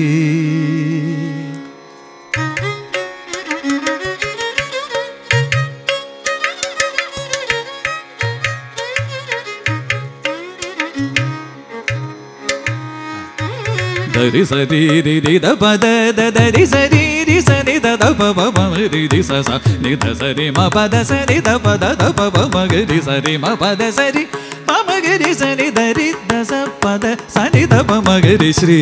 ಧರಿ ಸರಿ ರಿ ದ ಪದ ಧರಿ ಸರಿ ರಿ ಸನಿ ದ ಪ ಪ ರಿ ರಿ ಸ ಸ ನಿ ದ ಸರಿ ಮ ಪದ ಸರಿ ದ ಪದ ದ ಪ ಪ ಮಗರಿ ಸರಿ ಮ ಪದ ಸರಿ ಮ ಮಗರಿ ಸನಿ ಧರಿ ದ ಸ ಪದ ಸನಿ ದ ಪ ಮಗರಿ ಶ್ರೀ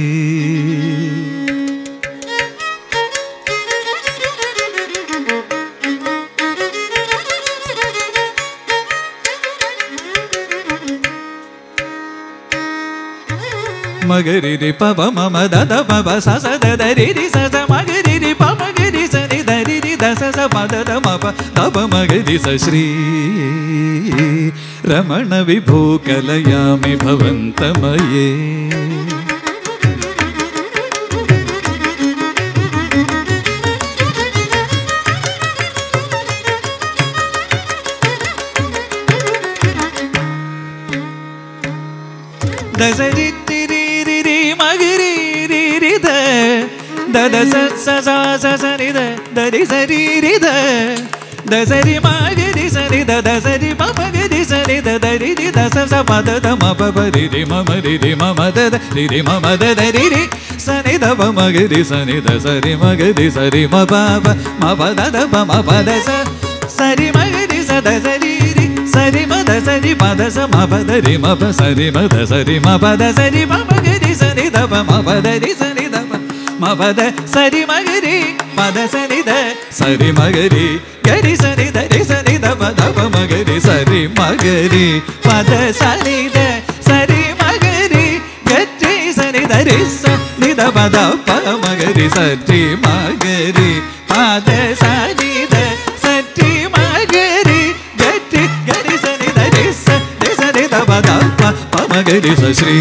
ಮಗರಿ ರಿ ಪವ ಮಮ ದದ ಪವ ಸ ಸ ದ ರಿ ರಿ ಸ ಸ ಮಗರಿ ರಿ ಪ ಮಗರಿ ಸ ನಿ ದ ರಿ ರಿ ದ ಸ ಸ ಪ ದ ದ ಮ ಪ ದ ಪ ಮಗರಿ ಸ ಶ್ರೀ ರಮಣ ವಿಭೋ ಕಲಯಾಮಿ ಭವಂತಮಯೇ ದಸರಿ ಮಗರಿ ರಿ ರಿ ದ ದದ ಸ ಸ ಸ ಸ ಸ ರಿ ದ ಧರಿ ಸರಿ ರಿ ದ ದಸರಿ ಮಗರಿ ಸರಿ ದ ದಸರಿ ಮ ಮಗರಿ ಸರಿ ದ ಧರಿ ರಿ ದ ಸ ಸ ಪ ದ ದ ಮ ಪ ಪ ರಿ ರಿ ಮ ಮ ರಿ ರಿ ಮ ಮ ದ ದ ರಿ ರಿ ಮ ಮ ದ ದ ರಿ ರಿ ಸನಿ ದ ಪ ಮಗರಿ ಸನಿ ದ ಸರಿ ಮಗರಿ ಸರಿ ಮ ಪ ಪ ಮ ಪ ದ ದ ಪ ಮ ಪ ದ ಸ ಸರಿ ಮಗರಿ ಸ ದ ಸರಿ ರಿ ಸರಿ ಮ ದ ಸರಿ ಪ ದ ಸ ಮ ಪ ದ ರಿ ಮ ಪ ಸರಿ ಮ ದ ಸರಿ ಮ ಪ ದ ಸರಿ ಮ ಮಗರಿ ಸನಿ ದ ಪ ಮ ಪ ದ ರಿ ಸನಿ ದ ಪ ಮ ಪ ದ ಸರಿ ಮಗರಿ ಪ ದ ಸನಿ ದ ಸರಿ ಮಗರಿ ಗರಿ ಸನಿ ದ ರಿ ಸನಿ ದ ಪ ದ ಪ ಮಗರಿ ಸರಿ ಮಗರಿ ಪ ದ ಸನಿ ದ ಸರಿ ಮಗರಿ ಗರಿ ಸನಿ ದ ರಿ ಸ ನಿ ದ ಪ ದ ಪ ಮಗರಿ ಸರಿ ಮಗರಿ த சரி த சரி மகரி கரி கரி சரி தரி சரி தபத பமகரி ஸ்ரீ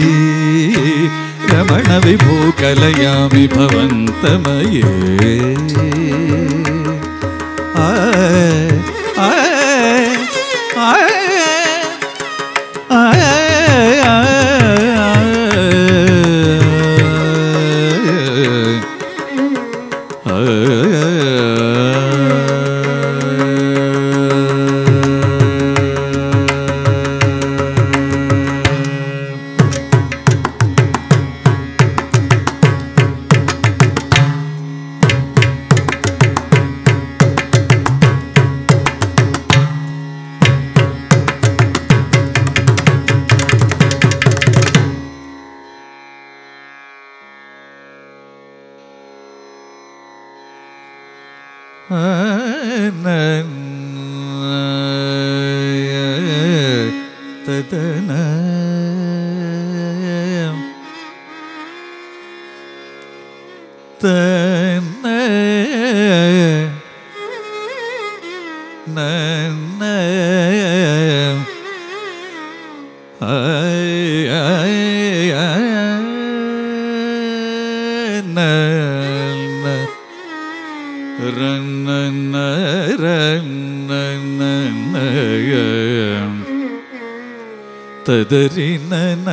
ரமண விபூ கலயாமி பவந்தமயே ததரி நன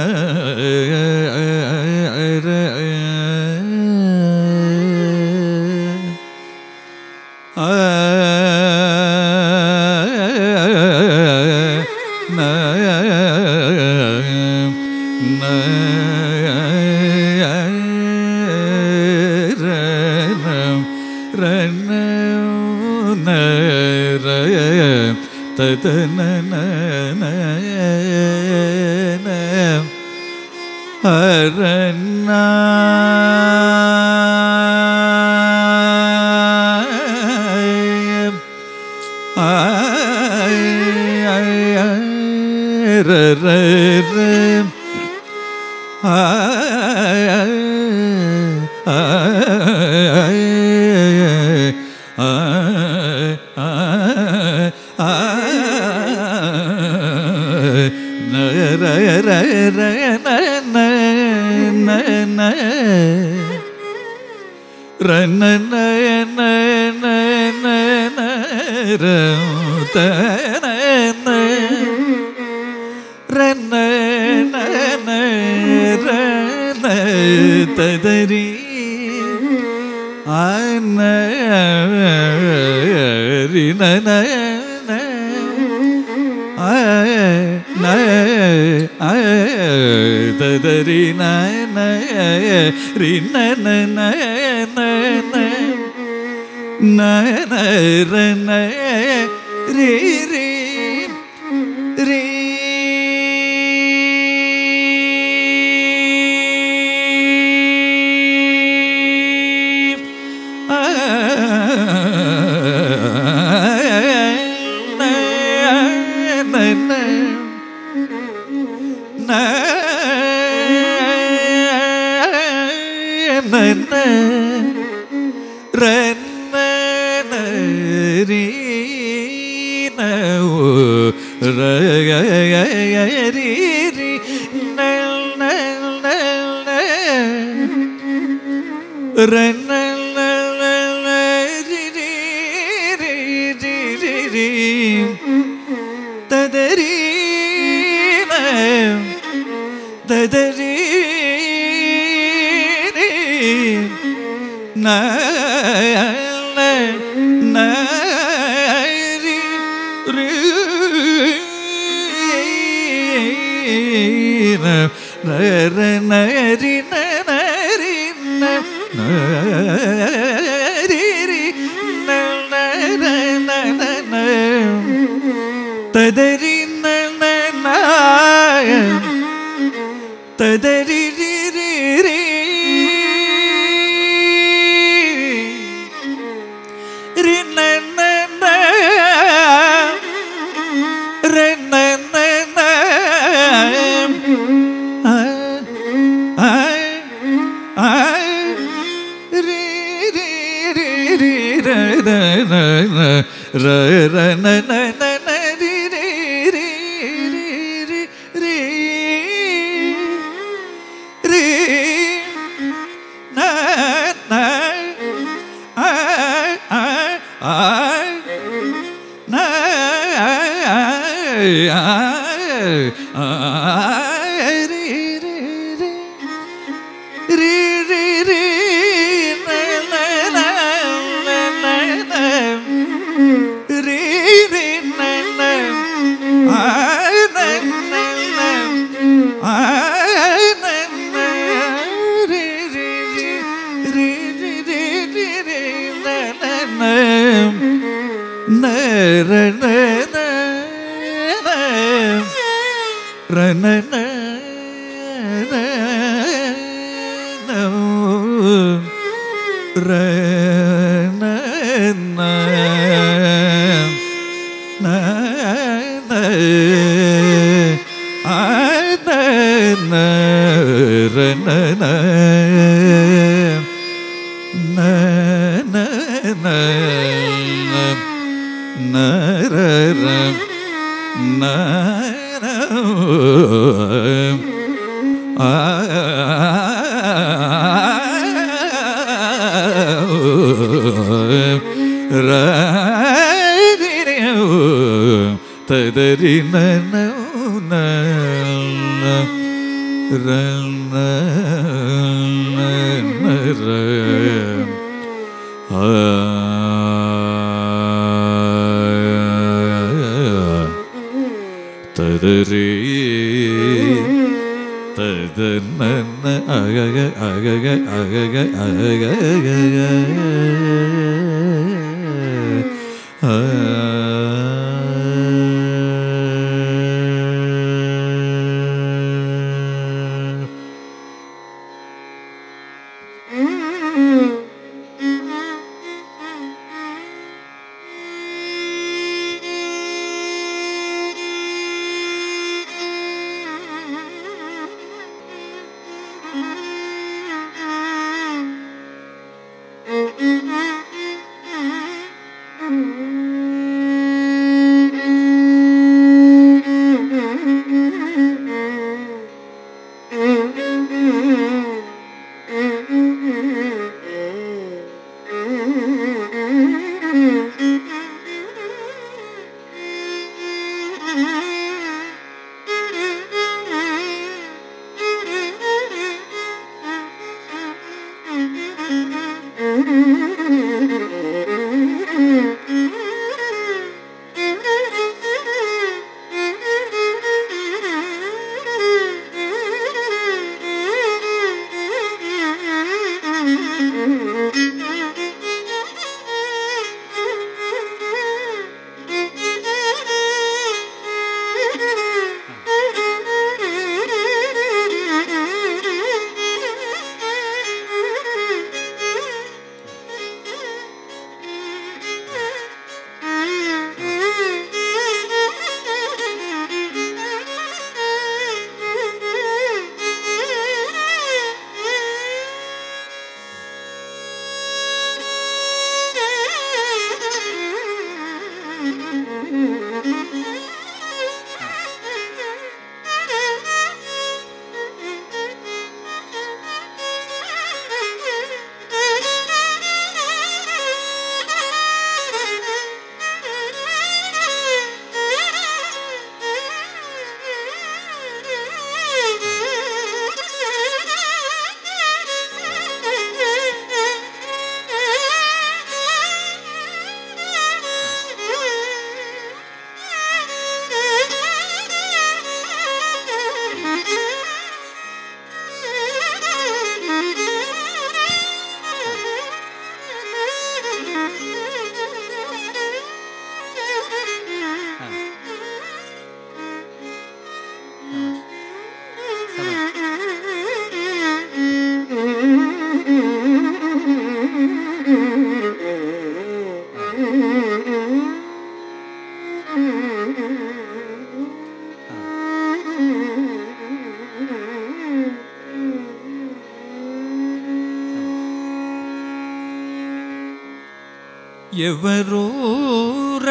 ఎవరూర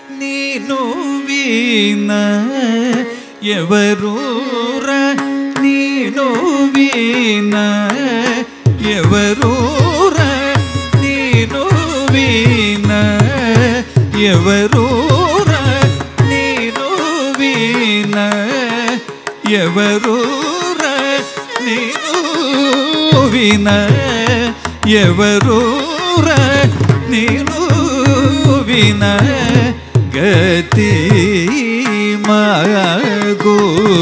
నీను వీణ ఎవరూర నీను వీణ ఎవరూర నీను వీణ ఎవరూర నీను వీణ ఎవరూర నీను వీణ ఎవరూర నీను విన గతి మాగు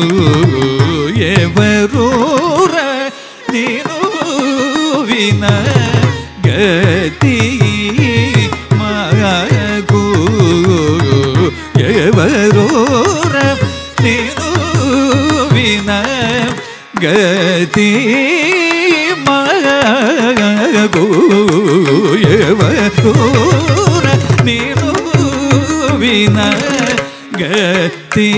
ఎవరూర నీను విన గతి మాగు ఎవరూర నీను విన గతి మాగు ಕೂಯವರೂರ ನೀನು ವಿನ ಗತಿ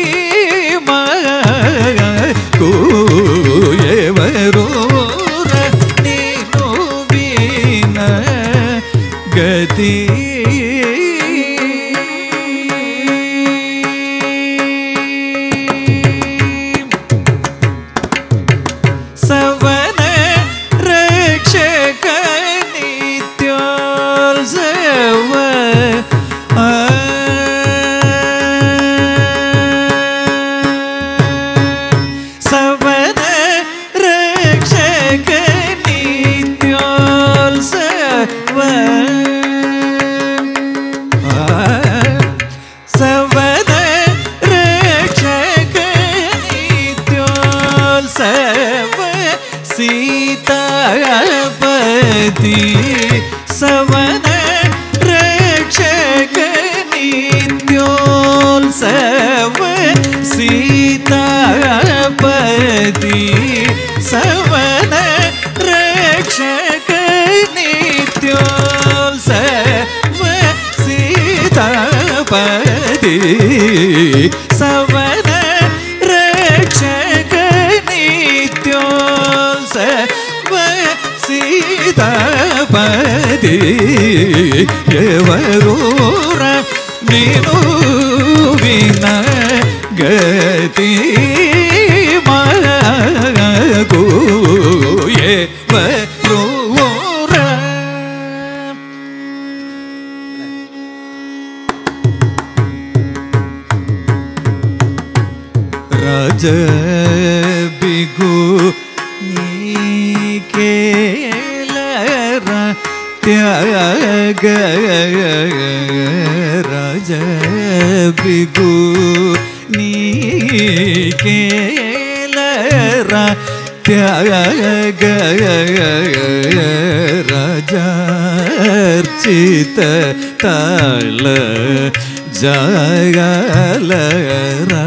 ಕೂಯವರೂರ ನೀನು ವಿನ ಗತಿ सवन रक्षक नित्योत्सव सीतापति सवन रक्षक नित्योत्सव सीतापति सवन रक्षक नित्योत्सव सीतापति ఎవరూర ನೀನು ವಿನ ಗತಿ ಮಗು ఎవరೂರ ರಾಜ ಬಿಗು त्याग राज बिगु नीकेलरा त्याग राजार्चित ताल जागलरा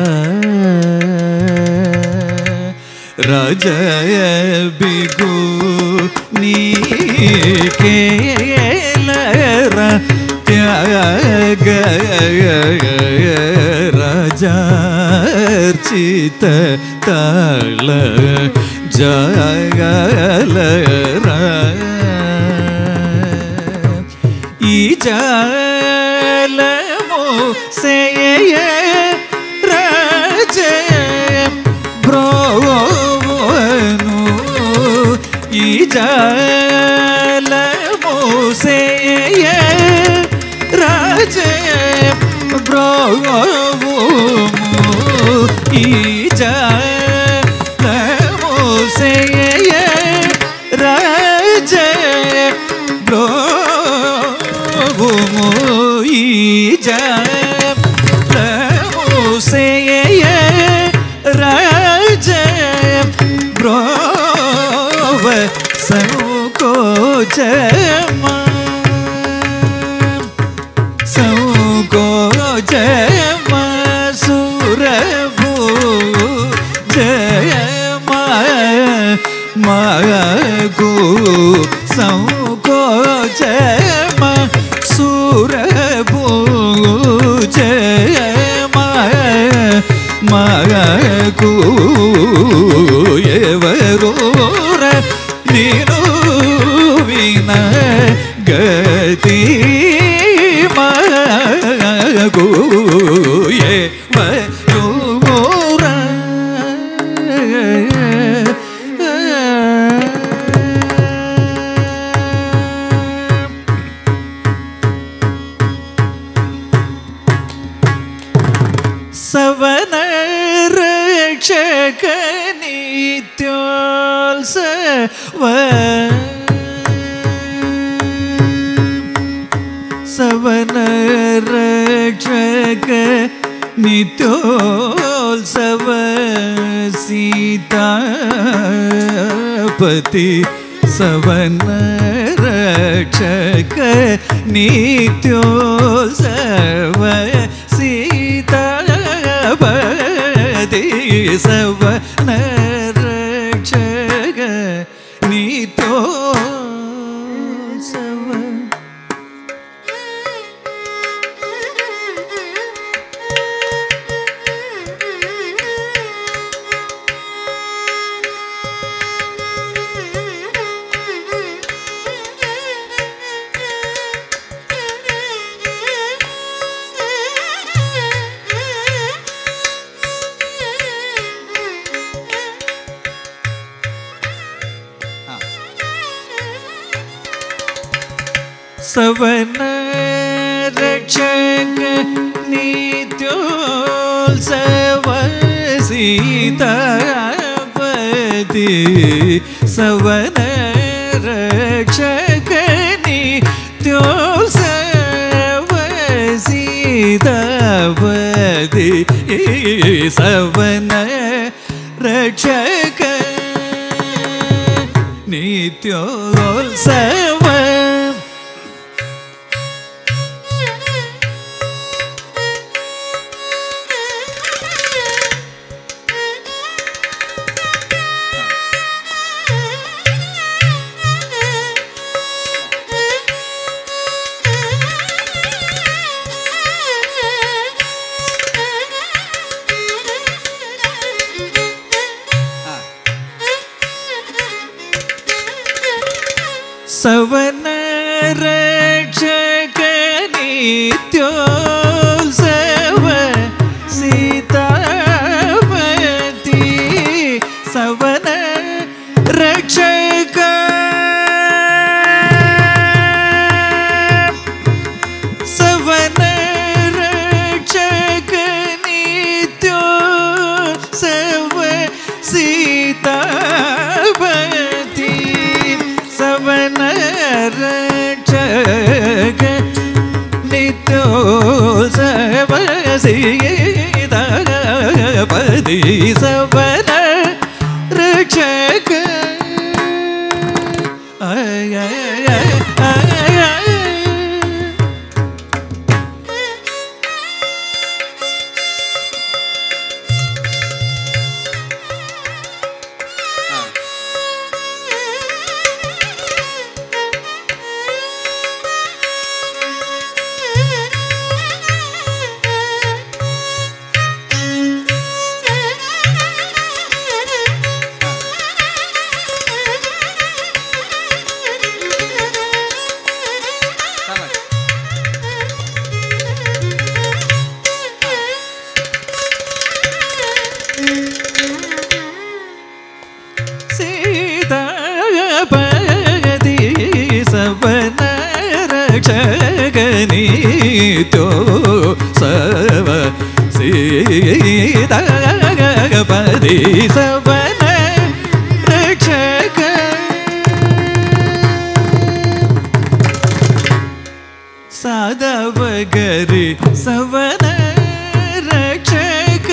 राज बिगु नीकेलरा त्याग राजार्चित ताल जागलरा ई जालमो से राज ब्रोवनु ई जालमो से राज ब्रोवनु ई जालमो से राज ब्रोवनु ई जालमो से राज ब्रोव संकोच संकोच सुरभु जय मगु संकोच सुरभु जय मगु ఎవరూర ನೀನು ವಿನ ಗತಿ ಮಗು ఎవರೂರ सवन रक्षक नित्योत्सव सवन रक्षक नित्योत्सव सीतापति सवन रक्षक नित्योत्सव सीतापति सवन रक्षक नित्योत्सव सवन रक्षक नित्योत्सव सीतापति सवन रक्षक नित्योत्सव सीतापति सवन रक्षक नित्योत्सव सवन रक्षक नित्योत्सव सीतापति सवन रक्षक सवन रक्षक नित्योत्सव सीतापति सवन रक्षक नित्योत्सव सीतापति सवन रक्षक सीतापति सवन रक्षक नित्योत्सव सीतापति सवन रक्षक साधव गरि सवन रक्षक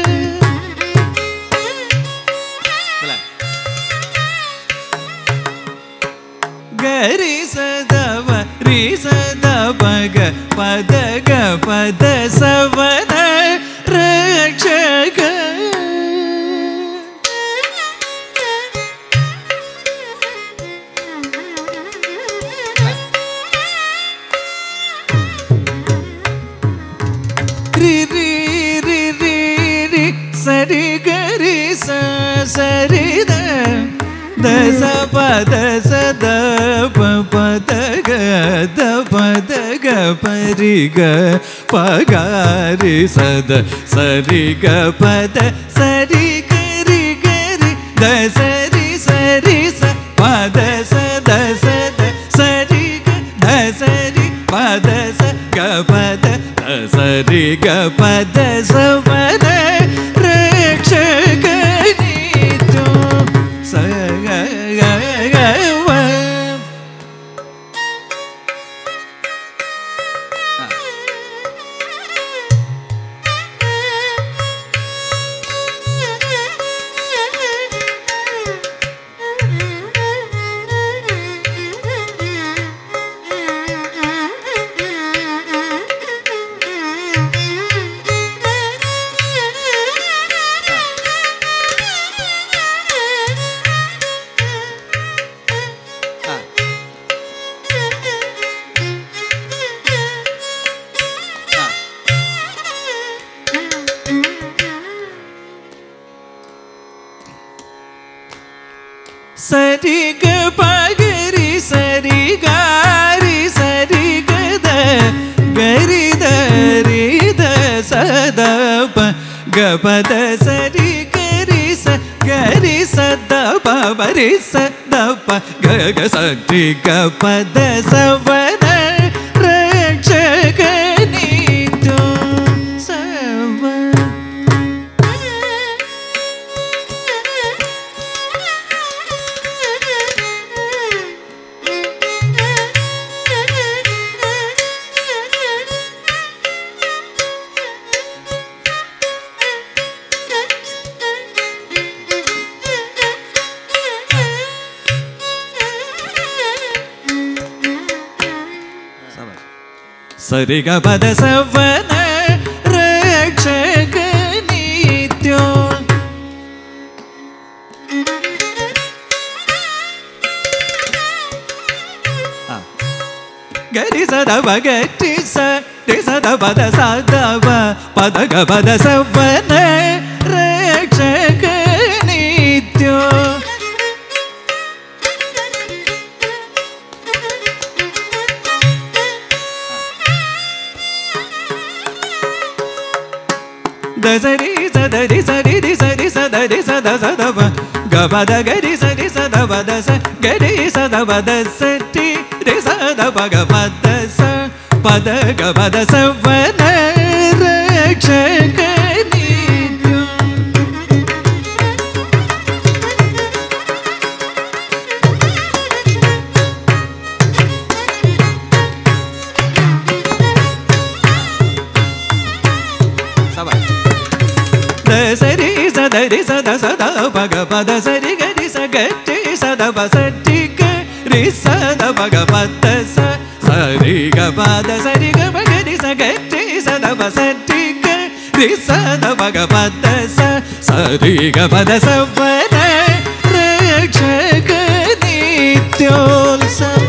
गरि सदव रि सदव ग पद ग पद सवन रक्षक रि रि रि रि रि सरि गरि सरि द स पद सद पद ग द पद ग परि ग पगारि सद सरि ग पद सरि गरि गरि द सरि सरि स पद सद सद सरि ग द सरि पद स ग पद सरि ग पद सवन रक्षक सरि ग पगरि सरि गारि सरि ग द गरि द रि द सद प ग पद सरि गरि स गरि सद प बरि सद प ग ग सरि ग पद सवन ಸರಿ ಗ ಪದ ಸವನ ರಕ್ಷಕ ನಿತ್ಯೋ ಗರಿ ಸದ ಬಗಟಿ ಸದ ಪದ ಸದವ ಪದ ಗ ಪದ ಸವನ ರಕ್ಷಕ ನಿತ್ಯೋ ಸರಿ ಸದರಿ ಸರಿ ರಿ ಸರಿ ಸದರಿ ಸದ ಸದವ ಗಪದ ಗರಿ ಸರಿ ಸದ ಪದ ಸ ಗರಿ ಸದ ಪದ ಸಟಿ ರಿ ಸದ ಪಗ ಪದ ಸ ಪದ ಗಪದ ಸವನ ರಕ್ಷಕ ನಿತ್ಯೋ ಸರಿ ಸದರಿ ಸದ ಸದ ಪಗ ಪದ ಸರಿ ಗರಿ ಸ ಗಟ್ಟಿ ಸದ ಪಸಟಿ ಗರಿ ಸದ ಪಗ ಪದ ಸ ಸರಿ ಗ ಪದ ಸರಿ ಗ ಗರಿ ಸ ಗಟ್ಟಿ ಸದ ಪಸಟಿ ಗರಿ ಸದ ಪಗ ಪದ ಸ ಸರಿ ಗ ಪದ ಸವನ ರಕ್ಷಕ ನಿತ್ಯೋತ್ಸವ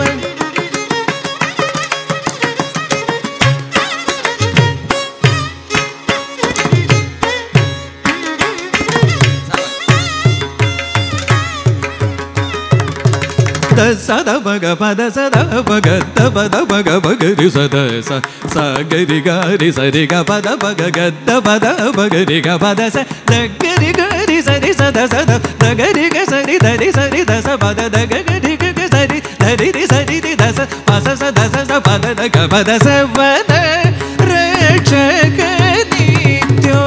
ಸದ ಭಗ ಪದ ಸದ ಭಗ ಪದ ಭಗ ಭಗರಿ ಸದ ಸ ಗರಿ ಗರಿ ಸರಿ ಗ ಪದ ಭಗ ಗದ್ದ ಪದ ಭಗರಿ ಗ ಪದ ಸ ಗರಿ ಗರಿ ಸರಿ ಸದ ಸದ ಗರಿ ಗ ಸರಿ ಧರಿ ಸರಿ ದಸ ಪದ ದ ಗರಿ ಗ ಸರಿ ಧರಿ ರಿ ಸರಿ ರಿ ದಸ ಪಸ ಸ ದಸ ಸ ಪದ ದ ಗ ಪದ ಸವನ ರಕ್ಷಕ ನಿತ್ಯೋ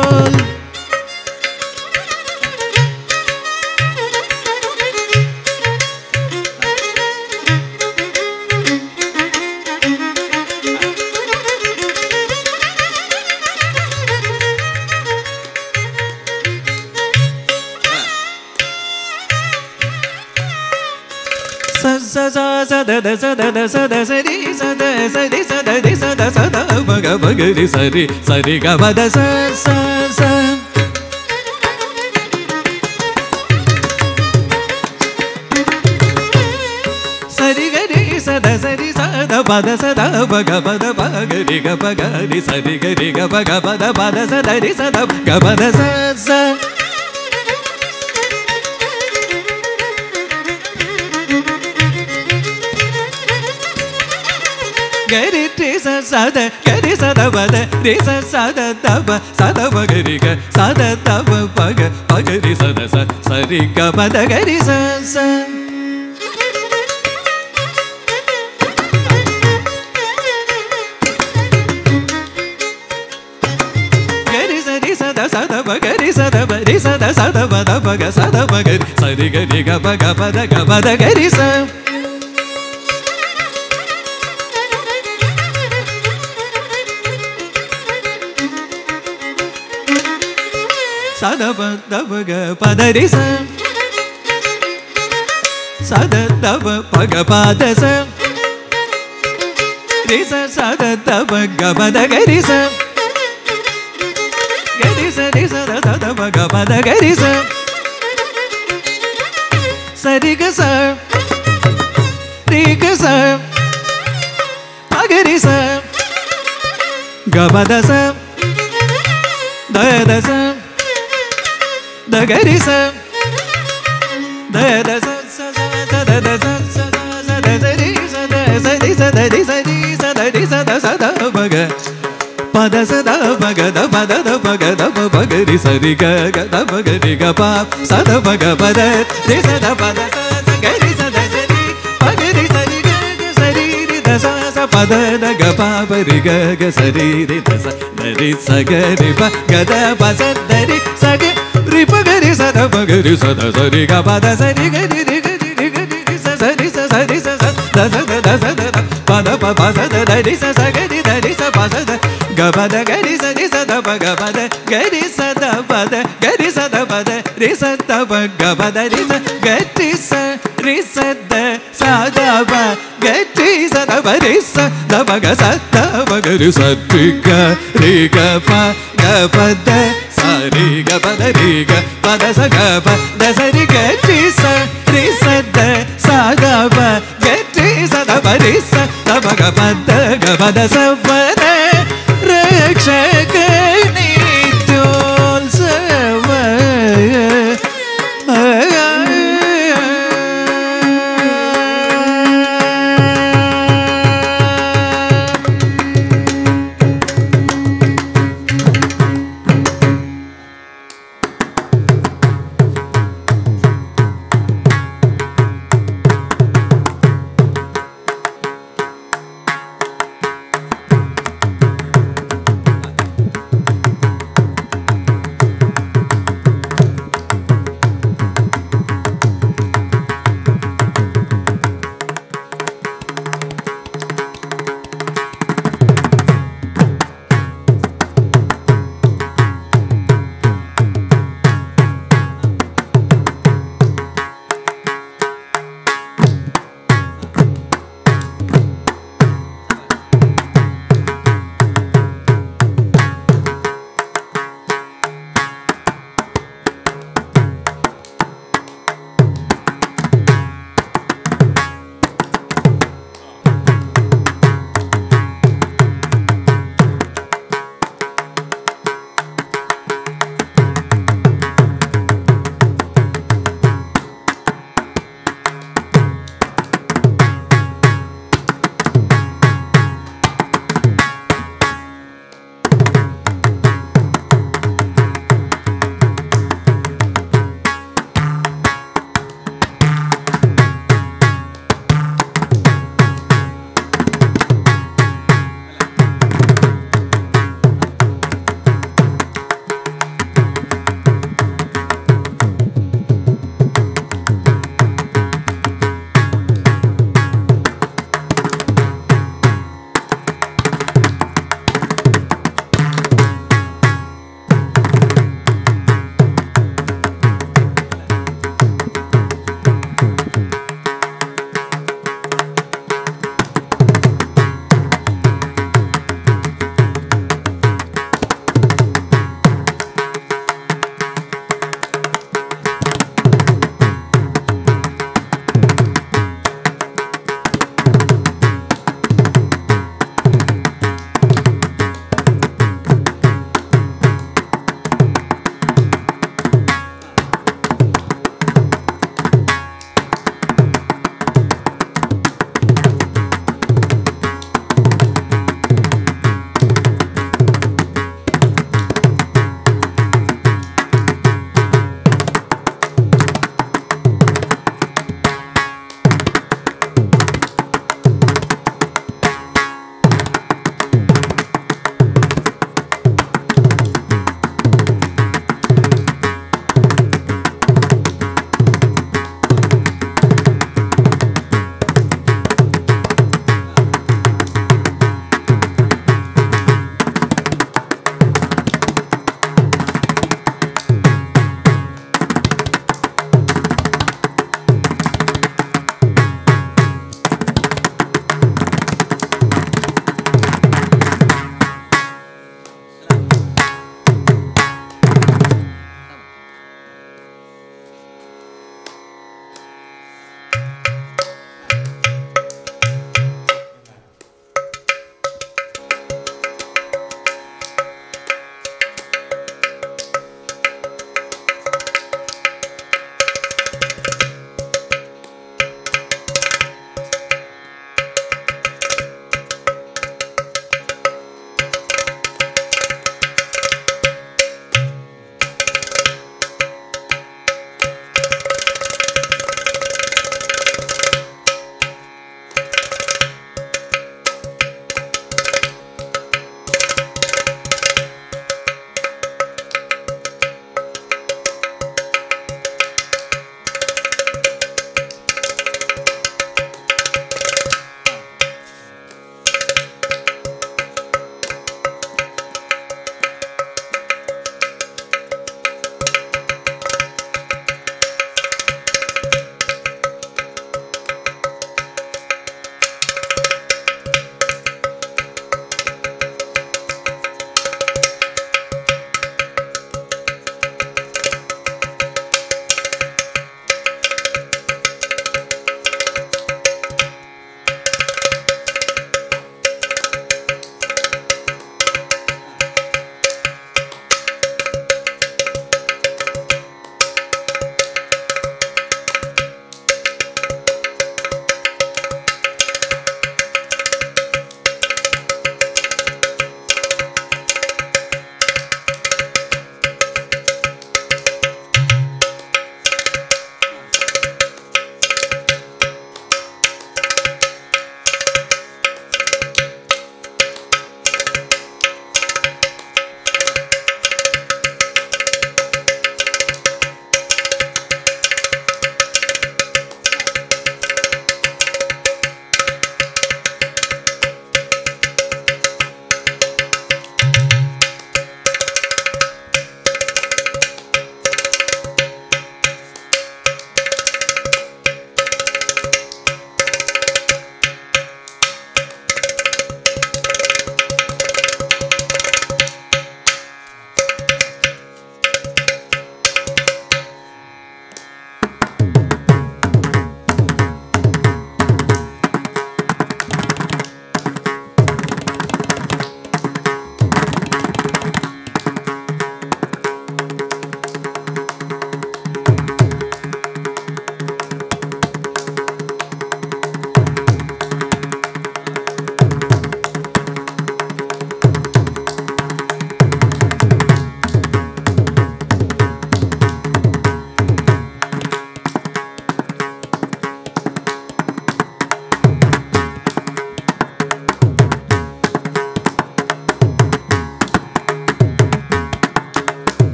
ಸದ ಸದ ಸದ ಸರಿ ಸದ ಸರಿ ಸದ ರಿ ಸದ ಸದ ಭಗ ಭಗರಿ ಸರಿ ಸರಿ ಗ ಪದ ಸ ಸ ಸ ಸರಿ ಗರಿ ಸದ ಸರಿ ಸದ ಪದ ಸದ ಭಗ ಪದ ಭಗರಿ ಗ ಭಗರಿ ಸರಿ ಗರಿ ಗ ಭಗ ಪದ ಪದ ಸದ ರಿ ಸದ ಗ ಪದ ಸ ಸ ಗರಿ ಟಿ ಸದ ಗರಿ ಸದ ಪದ ರಿ ಸದ ತಬ ಸದ ಬಗರಿ ಗ ಸದ ತಬ ಪಗ ಪಗರಿ ಸದ ಸ ಸರಿ ಗ ಪದ ಗರಿ ಸ ಸ ಗರಿ ಸರಿ ಸದ ಸದ ಬಗರಿ ಸದ ಬರಿ ಸದ ಸದ ಪದ ಪಗ ಸದ ಬಗರಿ ಸರಿ ಗರಿ ಗ ಪಗ ಪದ ಗ ಪದ ಗರಿ ಸ ಸದ ಪದ ಪಗ ಪದ ರಿ ಸ ಸದ ತಬ ಪಗ ಪದ ಸ ರಿ ಸ ಸದ ತಬ ಗ ಪದ ಗರಿ ಸ ಗರಿ ಸ ರಿ ಸದ ಸದ ಪಗ ಪದ ಗರಿ ಸ ಸರಿ ಗ ಸ ರಿ ಗ ಸ ಪಗ ರಿ ಸ ಗ ಪದ ಸ ದ ದ ಸ ದ ಗರಿ ಸ ದ ದ ಸ ಸ ಸ ದ ದ ಸ ಸ ಸ ದ ಸರಿ ಸದ ಸರಿ ಸದ ರಿ ಸರಿ ಸದ ರಿ ಸದ ಸದ ಭಗ ಪದ ಸದ ಭಗ ದ ಪದ ದ ಭಗ ದ ಭಗ ರಿ ಸರಿ ಗ ಗ ದ ಭಗ ರಿ ಗ ಪ ಸದ ಭಗ ಪದ ರಿ ಸದ ಪದ ಸ ಗರಿ ಸದ ಸರಿ ಭಗ ರಿ ಸರಿ ಗ ಗ ಸರಿ ರಿ ದ ಸ ಸ ಪದ ದ ಗ ಪ ಪ ರಿ ಗ ಗ ಸರಿ ರಿ ದ ಸ ದ ರಿ ಸ ಗ ರಿ ಪ ಗ ದ ಪ ಸ ದ ರಿ ಸ ಗ ರಿ ಪ ಗ ರಿ ಸದ ಭಗ ರಿ ಸದ ಸರಿ ಗ ಪದ ಸರಿ ಗ ರಿ ರಿ ಗ ರಿ ಗ ರಿ ಸ ಸರಿ ಸ ಸರಿ ಸ ಸ ದ ಸ ದ ಸ ದ ಪದ ಪ ಪ ಸ ದ ರಿ ಸ ಸ ಗ ರಿ ದ ರಿ ಸ ಪ ಸ ದ ಗ ಪದ ಗ ರಿ ಸ ರಿ ಸ ದ ಪ ಗ ಪದ ಗ ರಿ ಸ ದ ಪದ ಗ ರಿ ಸ ದ ಪದ ರಿ ಸ ದ ಪ ಗ ಪದ ರಿ ಸ ಗ ರಿ ಸ ದ സദപ ഗറ്റി സദപരി സദപഗ സദപഗരി സത്രിക രിഗ പ ഗപദ സരിഗ പദരിഗ പദ സഗപ ദസരി ഗറ്റി സരി സദ സദപ ഗറ്റി സദപരി സദപഗ പദ ഗപദ സവന രക്ഷക നിത്യോത്സവ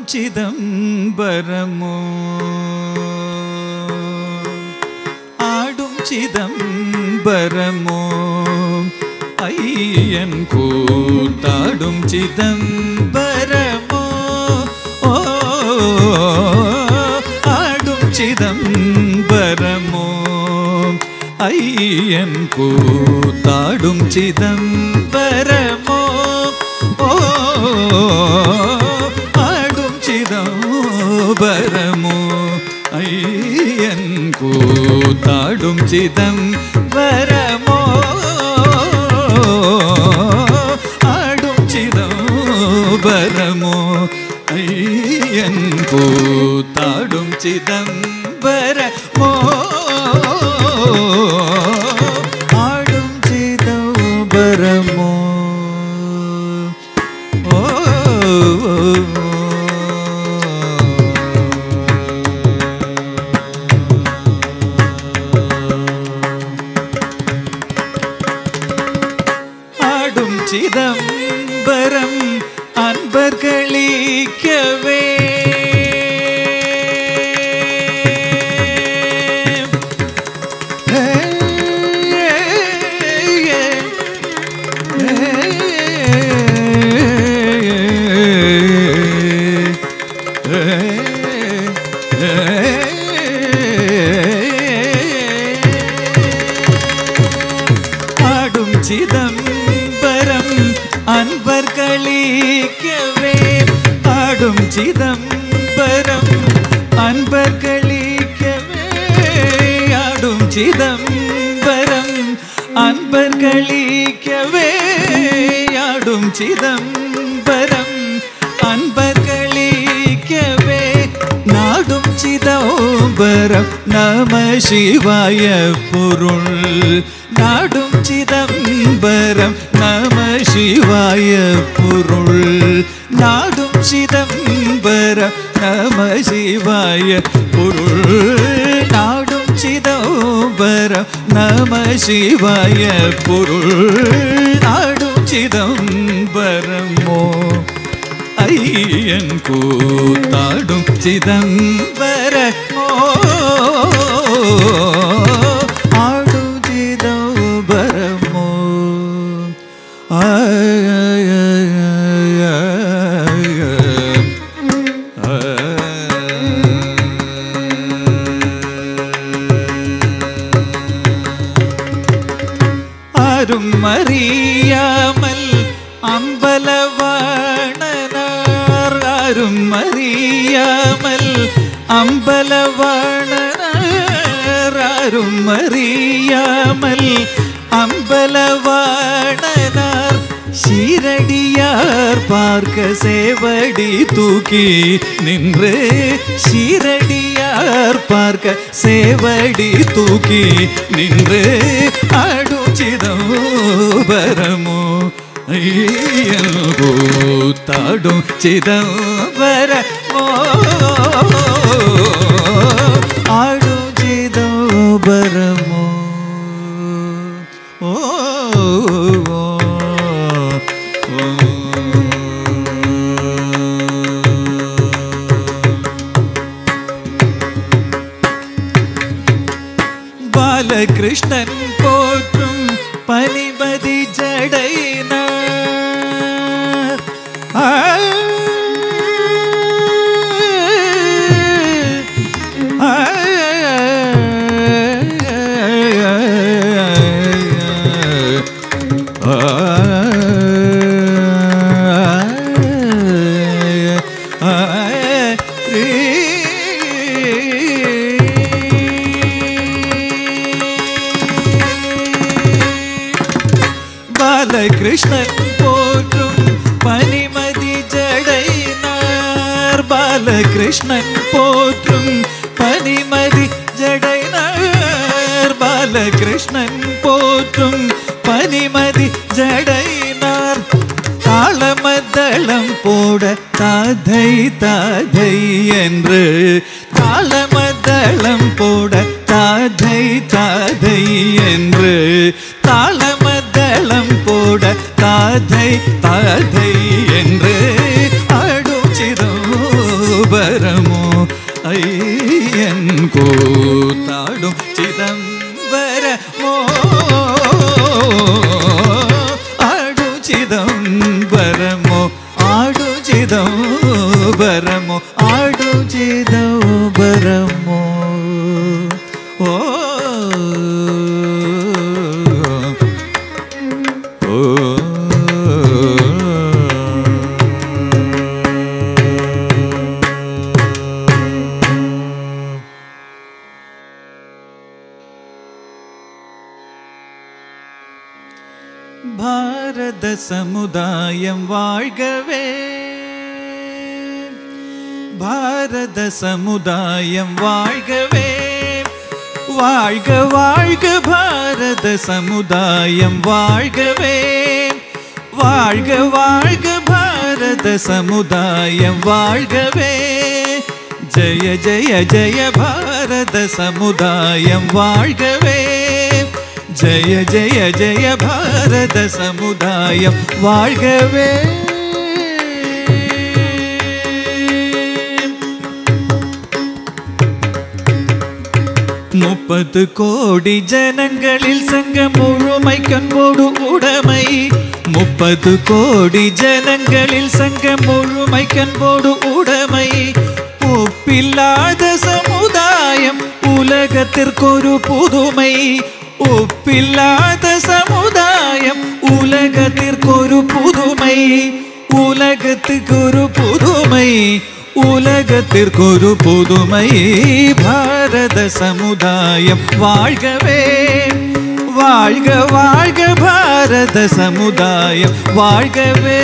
சிதம்பரமோ ஆடும் சிதம்பரமோ ஐயன் கூத்தாடும் சிதம்பரமோ ஆடும் சிதம்பரமோ ஐயன் கூத்தாடும் சிதம்பரமோ ஆடும் சிதம்பரமோ ஐயன் கூத்தாடும் சிதம்பரமோ ஆடும் சிதம்பரமோ ஐயன் கூத்தாடும் சிதம்பரமோ ஆடும் சிதம்பரமோ ஆடும் சிதம்பரம் அன்பர்களிக்கவே ஆடும் சிதம்பரம் அன்பர்களிக்கவே ஆடும் சிதம்பரம் அன்பர்களிக்கவே ஆடும் சிதம்பரம் அன்பர்களிக்கவே ஆடும் சிதம்பரம் அன்பர்களிக்கவே நாடும் சிதம்பரம் நம சிவாய பொருள் நாடும் சிதம்பரம் நம சிவாய பொருள் நாடும் சிதம்பரம் நம சிவாய பொருள் நாடும் சிதம்பரம் நம சிவாய பொருள் நாடும் சிதம்பரமோ ஐயன் கூத்தாடும் சிதம்பரமோ ஆடும் சிதம்பரமோ ஆரும் அறியாமல் அம்பலவாணனார் ஆரும் அறியாமல் அம்பலவாணனார் ஆரும் அறியாமல் அம்பலவாணனார் சீரடியார் பார்க்க சேவடி தூக்கி நின்று சீரடியார் பார்க்க சேவடி தூக்கி நின்று ஆடும் சிதம்பரமோ ஐயன் கூத்தாடும் சிதம்பரமோ ஆடும் சிதம்பரமோ பாலகிருஷ்ணன் போற்றும் பனிமதி ஜடைனார் பாலகிருஷ்ணன் போற்றும் பனிமதி ஜடைனார் பாலகிருஷ்ணன் போற்றும் பனிமதி ஜடைனார் பாலகிருஷ்ணன் போற்றும் பனிமதி ஜடைனார் தாளமதளம் போட தாதை தாதை என்று தாளமதளம் போட தாதை தாதை என்று தாளமதளம் போட தாதை தாதை என்று ஆடும் சிதம்பரமோ കൂത്താടും ചിദംബരമോ ആടു ചിദംബരമോ ആടു ചിദംബരമോ ആടു ചിദംബരമോ ഓ ഭാരത സമുദായം വാഴ്കവേ ഭാരത സമുദായം വാഴ്കവേ വാഴ്ക വാഴ്ക ഭാരത സമുദായം വാഴ്കവേ വാഴ്ക വാഴ്ക ഭാരത സമുദായം വാഴ്കവേ ജയ ജയ ജയ ഭാരത സമുദായം വാഴ്കവേ ജയ ജയ ജയ ഭാരത സമുദായം വാഴ്കവേ മുപ്പത് കോടി ജനങ്ങളിൽ സംഘം മുഴുമൈക്കൻപോടു ഉടമൈ 30 കോടി ജനങ്ങളിൽ സംഘം മുഴുമൈക്കൻപോടു ഉടമൈ ഒപ്പില്ലാத സമുദായം ഉലകത്തിற்கொரு പുതുமை ஒப்பில்லாத சமுதாயம் உலகத்திற்கொரு புதுமை உலகத்துக்கொரு புதுமை உலகத்திற்கொரு புதுமை பாரத சமுதாயம் வாழ்கவே வாழ்க வாழ்க பாரத சமுதாயம் வாழ்கவே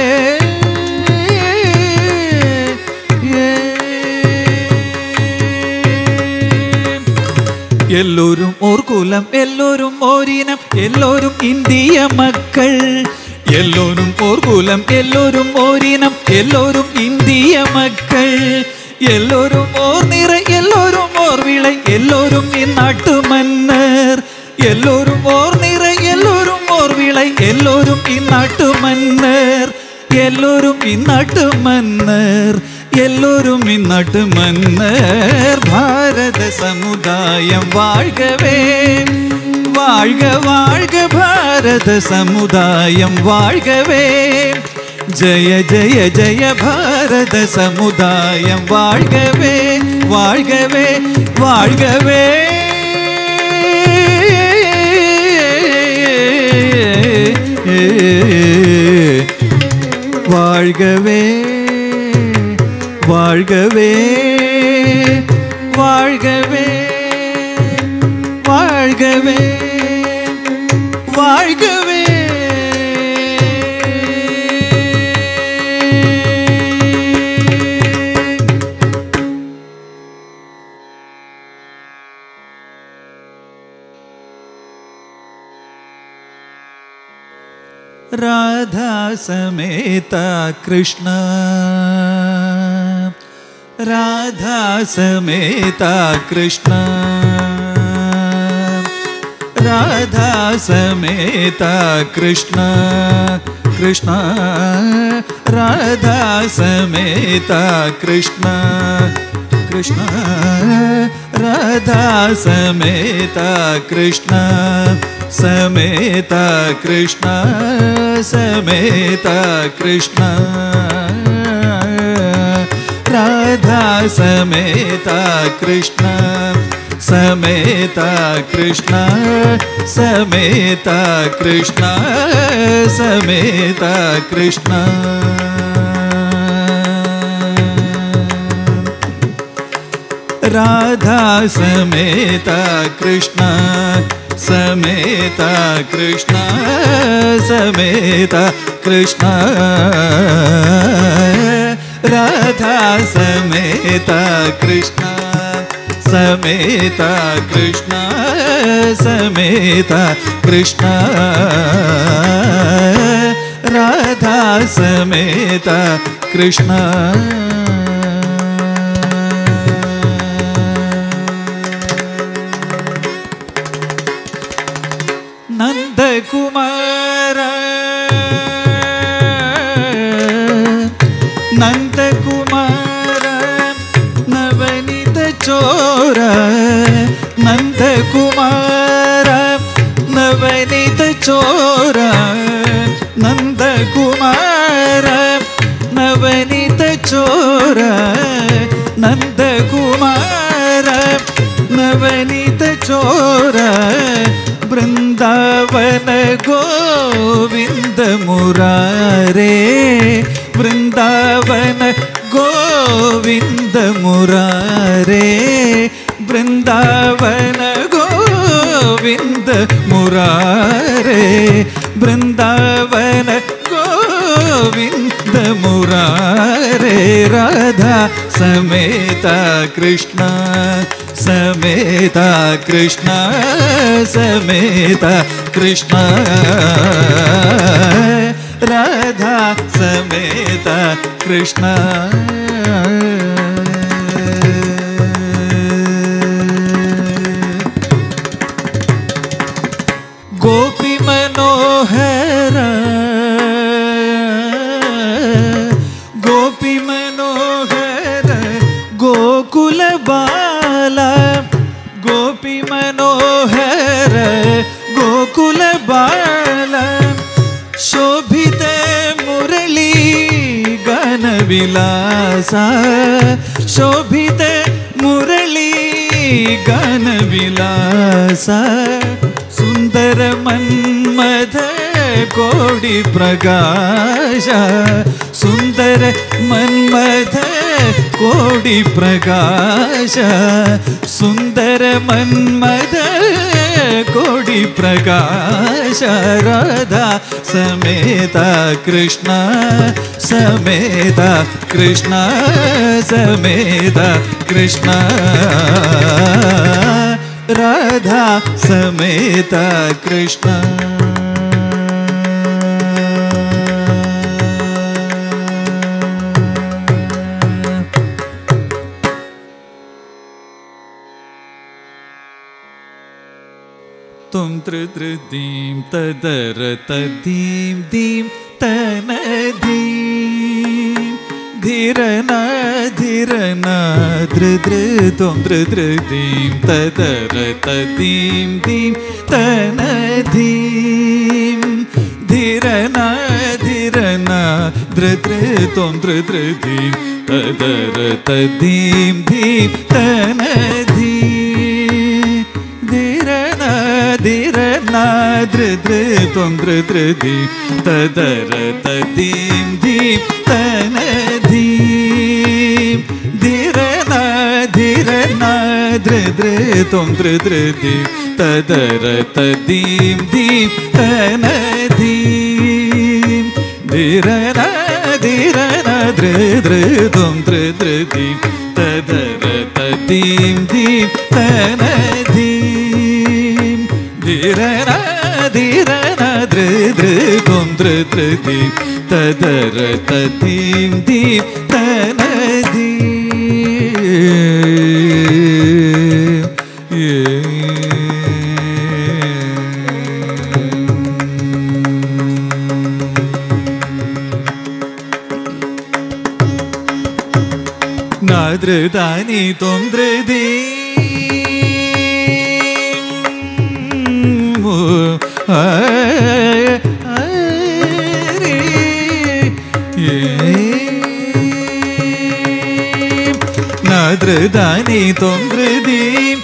எல்லோரும் ஓர் குலம் எல்லோரும் ஓரினம் எல்லோரும் இந்திய மக்கள் எல்லோரும் ஓர் குலம் எல்லோரும் ஓரினம் எல்லோரும் இந்திய மக்கள் எல்லோரும் ஓர் நிறை எல்லோரும் ஓர் விளை எல்லோரும் இந்நாட்டு மன்னர் எல்லோரும் ஓர் நிறை எல்லோரும் ஓர் விளை எல்லோரும் இந்நாட்டு மன்னர் எல்லோரும் இந்நாட்டு மன்னர் எல்லோரும் இந்நாட்டு மன்னர் பாரத சமுதாயம் வாழ்கவே வாழ்க வாழ்க பாரத சமுதாயம் வாழ்கவே ஜய ஜய ஜய பாரத சமுதாயம் வாழ்கவே வாழ்கவே வாழ்கவே வாழ்கவே வாழ்கவே வாழ்கவே வாழ்கவே வாழ்கவே राधा समेता कृष्ण राधा समेता कृष्ण राधा समेता कृष्ण कृष्ण राधा समेता कृष्ण कृष्ण राधा समेता कृष्ण समेता कृष्ण समेता कृष्ण राधा समेता कृष्ण समेता कृष्ण समेता कृष्ण समेता कृष्ण राधा समेता कृष्ण समेता कृष्ण समेता कृष्ण राधा समेता कृष्ण समेता कृष्ण समेता कृष्ण राधा समेता कृष्ण नंदकुमार नंदकुमार नवनीत चोर नन्दकुमार नवनीत चोर नन्दकुमार नवनीत चोर नन्दकुमार नवनीत चोर वृंदावन गोविंद मुरारे वृंदावन गोविंद मुरारे वृंदावन गोविंद मुरारे वृंदावन गोविंद मुरारे राधा समेता कृष्ण समेता कृष्ण समेता कृष्ण राधा समेता कृष्ण गोपी मनोहर गोपी मनोहर गोकुल बाला गोपी मनोहर गोकुल बाला शोभित मुरली गान विलासा शोभित मुरली गान विलासा सुंदर मन्मथ कोटि प्रकाश सुंदर मन्मथ कोटि प्रकाश सुंदर मन्मथ कोटि प्रकाश राधा समेता कृष्ण समेता कृष्ण समेता कृष्ण राधा समेता कृष्ण तुम त्रिदृदीं तदर तदीं दीं तनदीं धीरना धीरना धृदृ तुम त्रिदृदीं तदर तदीं दीं तनदीं धीरना धीरना धृदृ तुम त्रिदृदीं तदर तदीं दीं तनदीं धीरना धृदृ त्वं धृदृदीं तदर तदीं दीं तनदीं धीरना धीरना धृदृ त्वं धृदृदीं तदर तदीं दीं तनदीं धीरना धीरना धृदृ त्वं धृदृदीं तदर तदीं दीं तनदीं धीरना धीरना धृदृ त्वं धृदृदीं तदर तदीं दीं तनदीं नादृदानि त्वं धृदीं नादृदानि त्वं धृदीं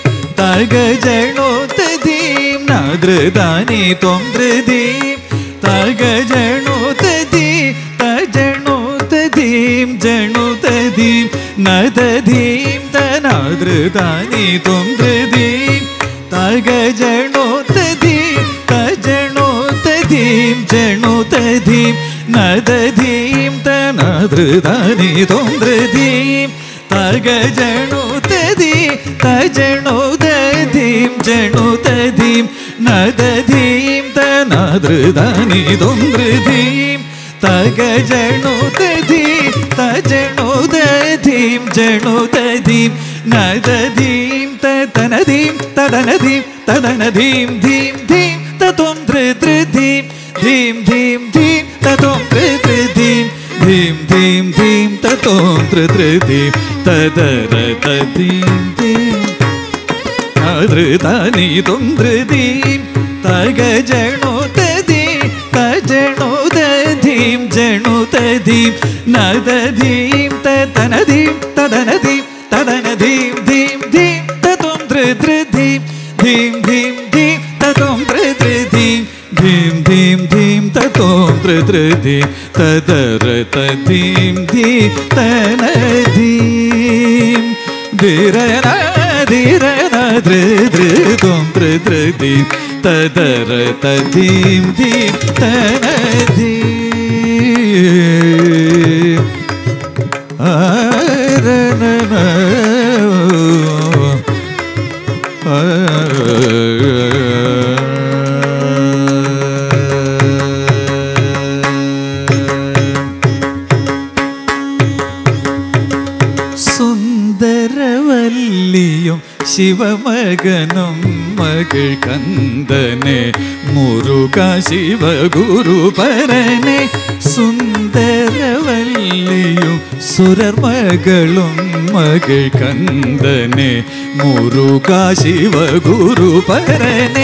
तगजणोतदीं नादृदानि त्वं धृदीं तगजणोतदीं तजणोतदीं जणोतदीं नदधीं तनादृदानि त्वं धृदीं तगजणोतदीं तजणोतदीं जणोतदीं नदधीं तनादृदानि त्वं धृदीं तगजणोतदीं तजणोतदीं जणोतदीं नदधीं तनादृदानि त्वं धृदीं तगजणोतदीं तजणोतदीं जणोतदीं नदधीं तनदीं तदनदीं तदनदीं धीं धीं तत्वं धृदृदीं धीं धीं धीं तत्वं धृदृदीं धीं धीं धीं तत्वं धृदृदीं तदर तदीं धीं തനി തൊന്ത്രതീം തഗജണുതീ തജണുതീം ജണുതീം നദീം തനദീം തദനദീം തദനദീം ധീം ധീം തതൊന്ത്രതീം ധീം ധീം ധീം തതൊന്ത്രതീം ധീം ധീം ധീം തതൊന്ത്രതീം തദരതീം ധീം തനദീം ധീരന ധീരന ധൃതൃതോം ധൃതൃതീം തദരതീം ധീം തനദീം ആരനന സുന്ദരവല്ലിയും ശിവമകനും മകൾ കന്ദനെ മുരുക ശിവഗുരുപരനെ സുന്ദരവല്ലിയും സുരർമകളും മകൾ കന്ദനെ മുരുക ശിവഗുരുപരനെ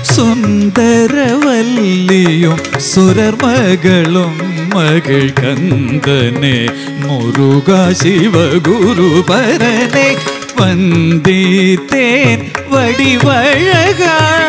സുന്ദരവല്ലിയും സുരർമകളും മകൾ കന്ദനെ മുരുക ശിവഗുരുപരനെ വന്ദിത്തേൻ വടിവഴക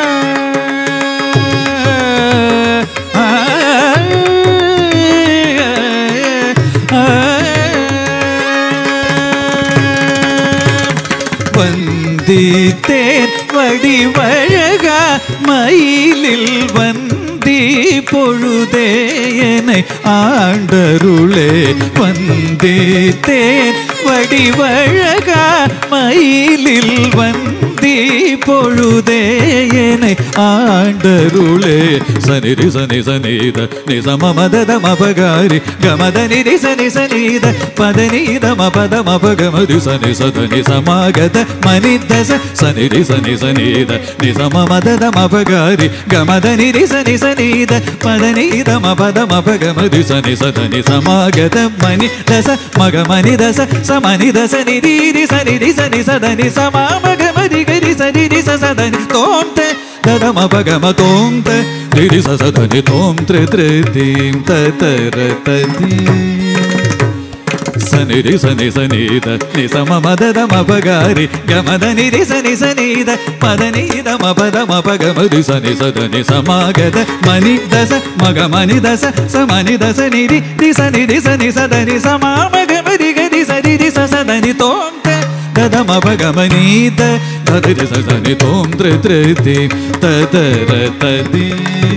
വന്ദിത്തേൻ വടിവഴക മയിലിൽ വന്ദി പൊഴുതേയனை ആണ്ടരുളേ വന്ദിത്തേൻ വടിവഴക മയിലിൽ വന്ദി പൊഴുതേയனை ആണ്ടരുളേ സനിരി സനി സനീത നിസമമദമപകാരി ഗമദനിരി സനി സനീത പദനീതമപദമപഗമതി സനി സദനി സമാഗത മനിദസ സനിരി സനി സനീത നിസമമദമപകാരി ഗമദനിരി സനി സനീത പദനീതമപദമപഗമതി സനി സദനി സമാഗത മനിദസ മഗമനിദസ സമനിദസ നിരീരി സനിരി സനി സദനി സമാമഗമതി ഗരി സനിരി സദനി തോം ത ദദമപഗമ തോം ത നിരി സദനി തോം ത്രിതൃതീം തതരതീം സനിരി സനി സനീത നിസമമദമപകാരി ഗമദനിരി സനി സനീത പദനീതമപദമപഗമതി സനി സദനി സമാഗത മനിദസ മഗമനിദസ സമനിദസ നിരി ദിസനി സനി സദനി സമാമഗമതി ഗരി സരി സദനി തോം ദദമപഗമനീത ദദരി സദനി തോം ത്രിതൃതീം തതരതീം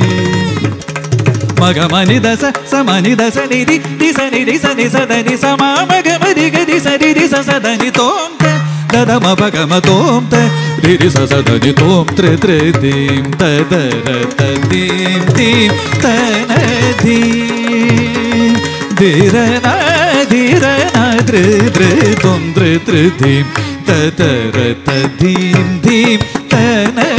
മഗമനിദസ സമനിദസ നിരി ദിസനി സനി സദനി സമാമഗമതി ഗരി സരി സദനി തോം ദദമപഗമ തോം രിരി സദനി തോം ത്രിതൃതീം തതരതീം തീം തനദീം ധീരന ധീരന ധൃതൃതോം ധൃതൃതീം തതരതീം ധീം തന